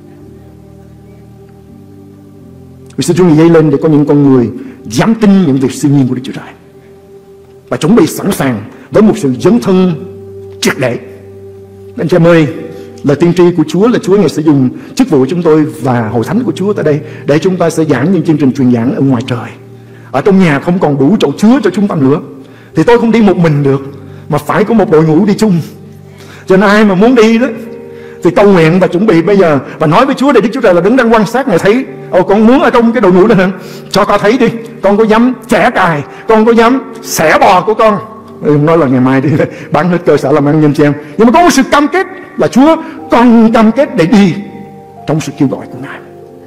Tôi xin Chúa Ngài dấy lên để có những con người dám tin những việc siêu nhiên của Đức Chúa Trời và chuẩn bị sẵn sàng với một sự dấn thân triệt để. Anh chị em ơi, lời tiên tri của Chúa là Chúa Ngài sẽ dùng chức vụ của chúng tôi và hội thánh của Chúa tại đây để chúng ta sẽ giảng những chương trình truyền giảng ở ngoài trời. Ở trong nhà không còn đủ chỗ chứa cho chúng ta nữa, thì tôi không đi một mình được, mà phải có một đội ngũ đi chung. Cho nên ai mà muốn đi đó thì cầu nguyện và chuẩn bị bây giờ, và nói với Chúa để Đức Chúa Trời là đứng đang quan sát, Ngài thấy ồ, con muốn ở trong cái đội ngũ đó hả? Cho con thấy đi, con có dám chẻ cài, con có dám xẻ bò của con. Ừ, nói là ngày mai đi bán hết cơ sở làm ăn nhân chị em, nhưng mà có một sự cam kết là Chúa, con cam kết để đi trong sự kêu gọi của Ngài.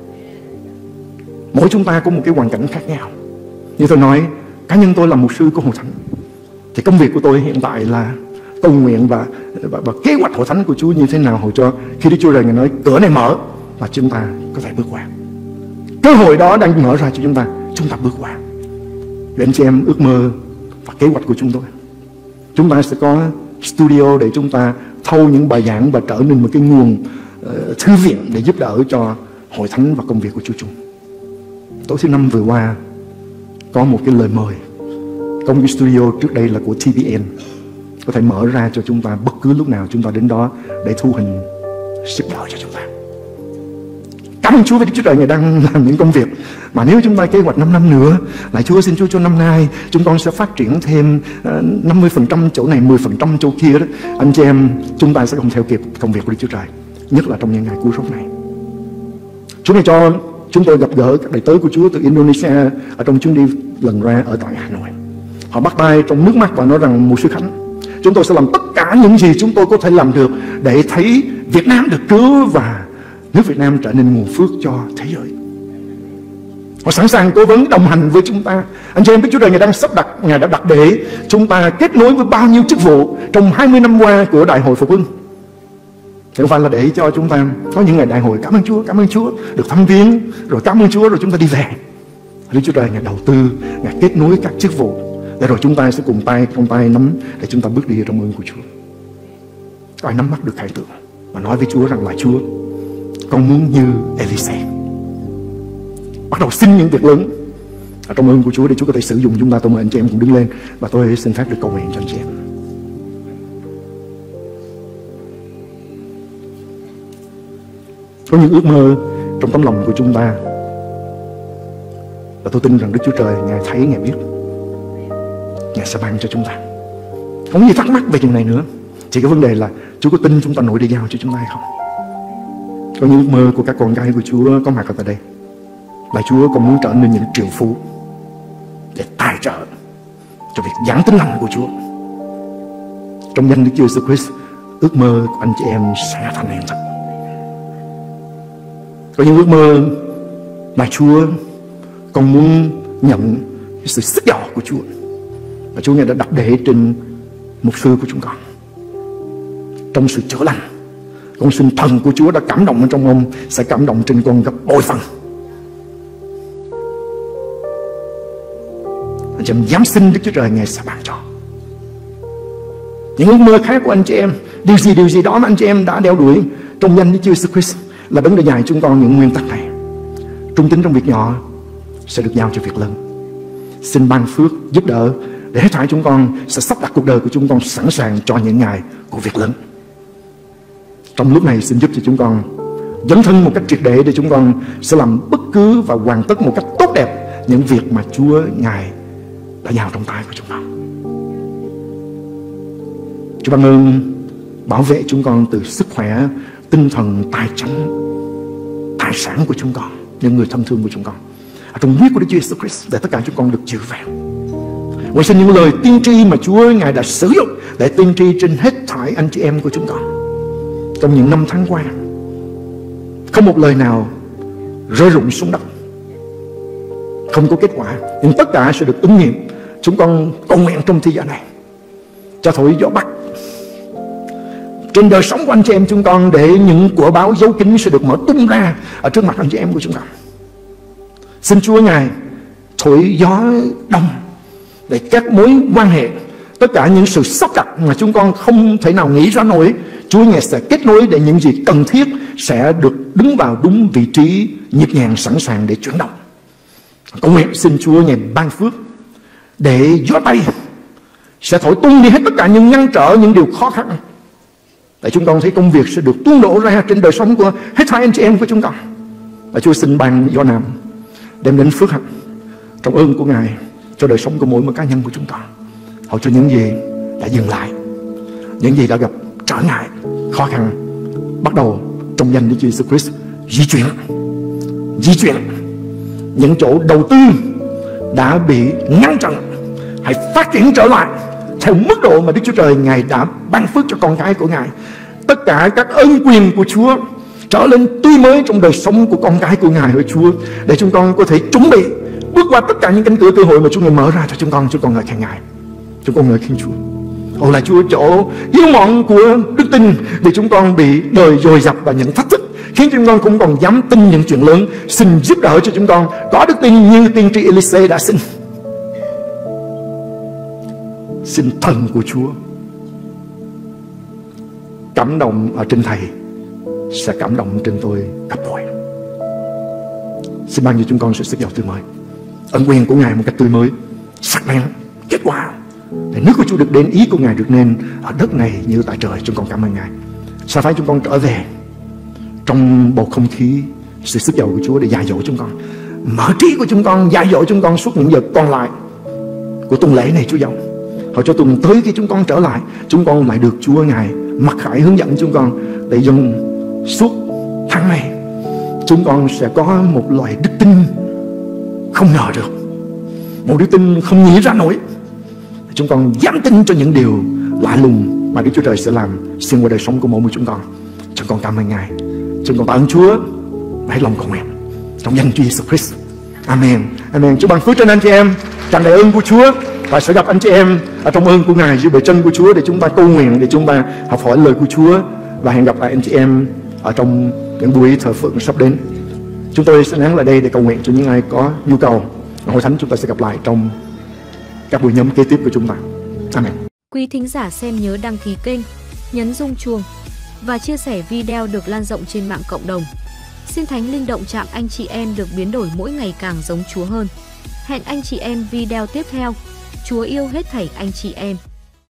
Mỗi chúng ta có một cái hoàn cảnh khác nhau. Như tôi nói, cá nhân tôi là mục sư của hội thánh, thì công việc của tôi hiện tại là cầu nguyện và, và, và kế hoạch hội thánh của Chúa như thế nào, hầu cho khi Đức Chúa Trời Ngài nói cửa này mở và chúng ta có thể bước qua. Cơ hội đó đang mở ra cho chúng ta, chúng ta bước qua. Để anh chị em ước mơ và kế hoạch của chúng tôi, chúng ta sẽ có studio để chúng ta thâu những bài giảng và trở nên một cái nguồn uh, thư viện để giúp đỡ cho hội thánh và công việc của Chúa chúng. Tối thứ năm vừa qua có một cái lời mời, công cái studio trước đây là của tê vê en, có thể mở ra cho chúng ta bất cứ lúc nào chúng ta đến đó để thu hình giúp đỡ cho chúng ta. Cảm ơn Chúa vì Đức Chúa Trời Ngài đang làm những công việc mà nếu chúng ta kế hoạch năm năm nữa, lại Chúa xin Chúa cho năm nay chúng con sẽ phát triển thêm năm mươi phần trăm chỗ này, mười phần trăm chỗ kia đó. Anh chị em, chúng ta sẽ không theo kịp công việc của Đức Chúa Trời, nhất là trong những ngày cuối rốt này. Chúa này cho chúng tôi gặp gỡ các đầy tớ của Chúa từ Indonesia ở trong chuyến đi lần ra ở tại Hà Nội. Họ bắt tay trong nước mắt và nói rằng mục sư Khánh, chúng tôi sẽ làm tất cả những gì chúng tôi có thể làm được để thấy Việt Nam được cứu và nước Việt Nam trở nên nguồn phước cho thế giới. Họ sẵn sàng cố vấn đồng hành với chúng ta. Anh chị em biết Chúa Trời Ngài đang sắp đặt, Ngài đã đặt để chúng ta kết nối với bao nhiêu chức vụ trong hai mươi năm qua của Đại hội Phục Hưng. Không phải là để cho chúng ta có những ngày đại hội cảm ơn Chúa, cảm ơn Chúa, được thăm viếng, rồi cảm ơn Chúa, rồi chúng ta đi về. Đức Chúa Trời Ngài đầu tư, Ngài kết nối các chức vụ để rồi chúng ta sẽ cùng tay trong tay nắm để chúng ta bước đi trong ơn của Chúa. Có ai nắm bắt được khải tượng và nói với Chúa rằng là Chúa, con muốn như Elise, bắt đầu xin những việc lớn ở trong ơn của Chúa để Chúa có thể sử dụng chúng ta. Tôi mời anh chị em cùng đứng lên và tôi xin phép được cầu nguyện cho anh chị em. Có những ước mơ trong tấm lòng của chúng ta và tôi tin rằng Đức Chúa Trời Ngài thấy, Ngài biết, Ngài sẽ ban cho chúng ta. Không gì thắc mắc về chuyện này nữa, chỉ có vấn đề là Chúa có tin chúng ta nổi để giao cho chúng ta hay không. Có những ước mơ của các con gái của Chúa có mặt ở tại đây là Chúa còn muốn trở nên những triệu phú để tài trợ cho việc giảng tin lành của Chúa. Trong danh Đức Chúa Jesus Christ, ước mơ của anh chị em sẽ thành hiện thực. Có những ước mơ mà Chúa còn muốn nhận sự sức giàu của Chúa, và Chúa Ngài đã đặt để trên mục sư của chúng con. Trong sự chữa lành, con xin thần của Chúa đã cảm động ở trong ông sẽ cảm động trên con gấp bội phần. Anh chị em dám xin Đức Chúa Trời Ngài sẽ ban cho. Những ước mơ khác của anh chị em, điều gì điều gì đó mà anh chị em đã đeo đuổi, trong danh Đức Chúa Jesus Christ là đấng đã dạy chúng con những nguyên tắc này. Trung tín trong việc nhỏ sẽ được giao cho việc lớn. Xin ban phước giúp đỡ để hết thảy chúng con sẽ sắp đặt cuộc đời của chúng con sẵn sàng cho những ngày của việc lớn. Trong lúc này xin giúp cho chúng con dấn thân một cách triệt để để chúng con sẽ làm bất cứ và hoàn tất một cách tốt đẹp những việc mà Chúa Ngài đã giao trong tay của chúng con. Chúa ban ơn bảo vệ chúng con từ sức khỏe, tinh thần, tài chính, tài sản của chúng con, những người thân thương của chúng con. Ở trong huyết của Đức Chúa Jesus Christ để tất cả chúng con được chữa vẹn. Nguyện xin những lời tiên tri mà Chúa Ngài đã sử dụng để tiên tri trên hết thảy anh chị em của chúng con trong những năm tháng qua, không một lời nào rơi rụng xuống đất, không có kết quả, nhưng tất cả sẽ được ứng nghiệm. Chúng con cầu nguyện trong thời gian này, cho thổi gió Bắc, trên đời sống của anh chị em chúng con, để những của báo dấu kín sẽ được mở tung ra ở trước mặt anh chị em của chúng con. Xin Chúa Ngài thổi gió đông để các mối quan hệ, tất cả những sự sắp đặt mà chúng con không thể nào nghĩ ra nổi, Chúa Ngài sẽ kết nối để những gì cần thiết sẽ được đứng vào đúng vị trí, nhịp nhàng sẵn sàng để chuyển động. Cầu nguyện xin Chúa Ngài ban phước để gió Tây sẽ thổi tung đi hết tất cả những ngăn trở, những điều khó khăn, để chúng con thấy công việc sẽ được tuôn đổ ra trên đời sống của hết thảy anh chị em của chúng con. Và Chúa xin ban gió Nam đem đến phước hạnh trong ơn của Ngài cho đời sống của mỗi một cá nhân của chúng con, hầu cho những gì đã dừng lại, những gì đã gặp trở ngại, khó khăn, bắt đầu trong danh Đức Chúa Jesus Christ di chuyển, di chuyển những chỗ đầu tư đã bị ngăn chặn, hãy phát triển trở lại theo mức độ mà Đức Chúa Trời Ngài đã ban phước cho con cái của Ngài. Tất cả các ân quyền của Chúa trở lên tươi mới trong đời sống của con cái của Ngài, hỡi Chúa, để chúng con có thể chuẩn bị bước qua tất cả những cánh cửa cơ hội mà Chúa Ngài mở ra cho chúng con. Chúng con ngợi khen Ngài, chúng con ngợi khen Chúa. Ồ là Chúa chỗ yếu mọn của đức tin để chúng con bị đời dồi dập và những thách thức, khiến chúng con không còn dám tin những chuyện lớn. Xin giúp đỡ cho chúng con có đức tin như tiên tri Elise đã xin. Xin thần của Chúa cảm động ở trên Thầy sẽ cảm động trên tôi gấp bội. Xin ban cho chúng con sự sức giàu tươi mới, ân quyền của Ngài một cách tươi mới, sắc bén, kết quả, để nước của Chúa được đến, ý của Ngài được nên ở đất này như tại trời. Chúng con cảm ơn Ngài. Sao phải chúng con trở về trong bầu không khí sự sức giàu của Chúa để dạy dỗ chúng con, mở trí của chúng con, dạy dỗ chúng con suốt những giờ còn lại của tuần lễ này, Chúa giàu. Hầu cho tuần tới khi chúng con trở lại, chúng con lại được Chúa Ngài mặc khải hướng dẫn chúng con, để dùng suốt tháng này chúng con sẽ có một loại đức tin không ngờ được, một đức tin không nghĩ ra nổi. Chúng con dám tin cho những điều lạ lùng mà Đức Chúa Trời sẽ làm xuyên qua đời sống của mỗi người chúng con. Chúng con cảm ơn Ngài. Chúng con tạ ơn Chúa. Hãy lòng cầu nguyện trong danh Chúa Jesus Christ. Amen. Amen. Chúa ban phước trên anh chị em, tràn đầy ơn của Chúa, và sẽ gặp anh chị em ở trong ơn của Ngài, dưới bề chân của Chúa, để chúng ta cầu nguyện, để chúng ta học hỏi lời của Chúa, và hẹn gặp lại anh chị em ở trong những buổi thờ phượng sắp đến. Chúng tôi sẽ nán lại đây để cầu nguyện cho những ai có nhu cầu. Hội thánh chúng ta sẽ gặp lại trong các buổi nhóm kế tiếp của chúng ta. Amen. Quý thính giả xem nhớ đăng ký kênh, nhấn rung chuông và chia sẻ video được lan rộng trên mạng cộng đồng. Xin Thánh Linh động chạm anh chị em được biến đổi mỗi ngày càng giống Chúa hơn. Hẹn anh chị em video tiếp theo. Chúa yêu hết thảy anh chị em.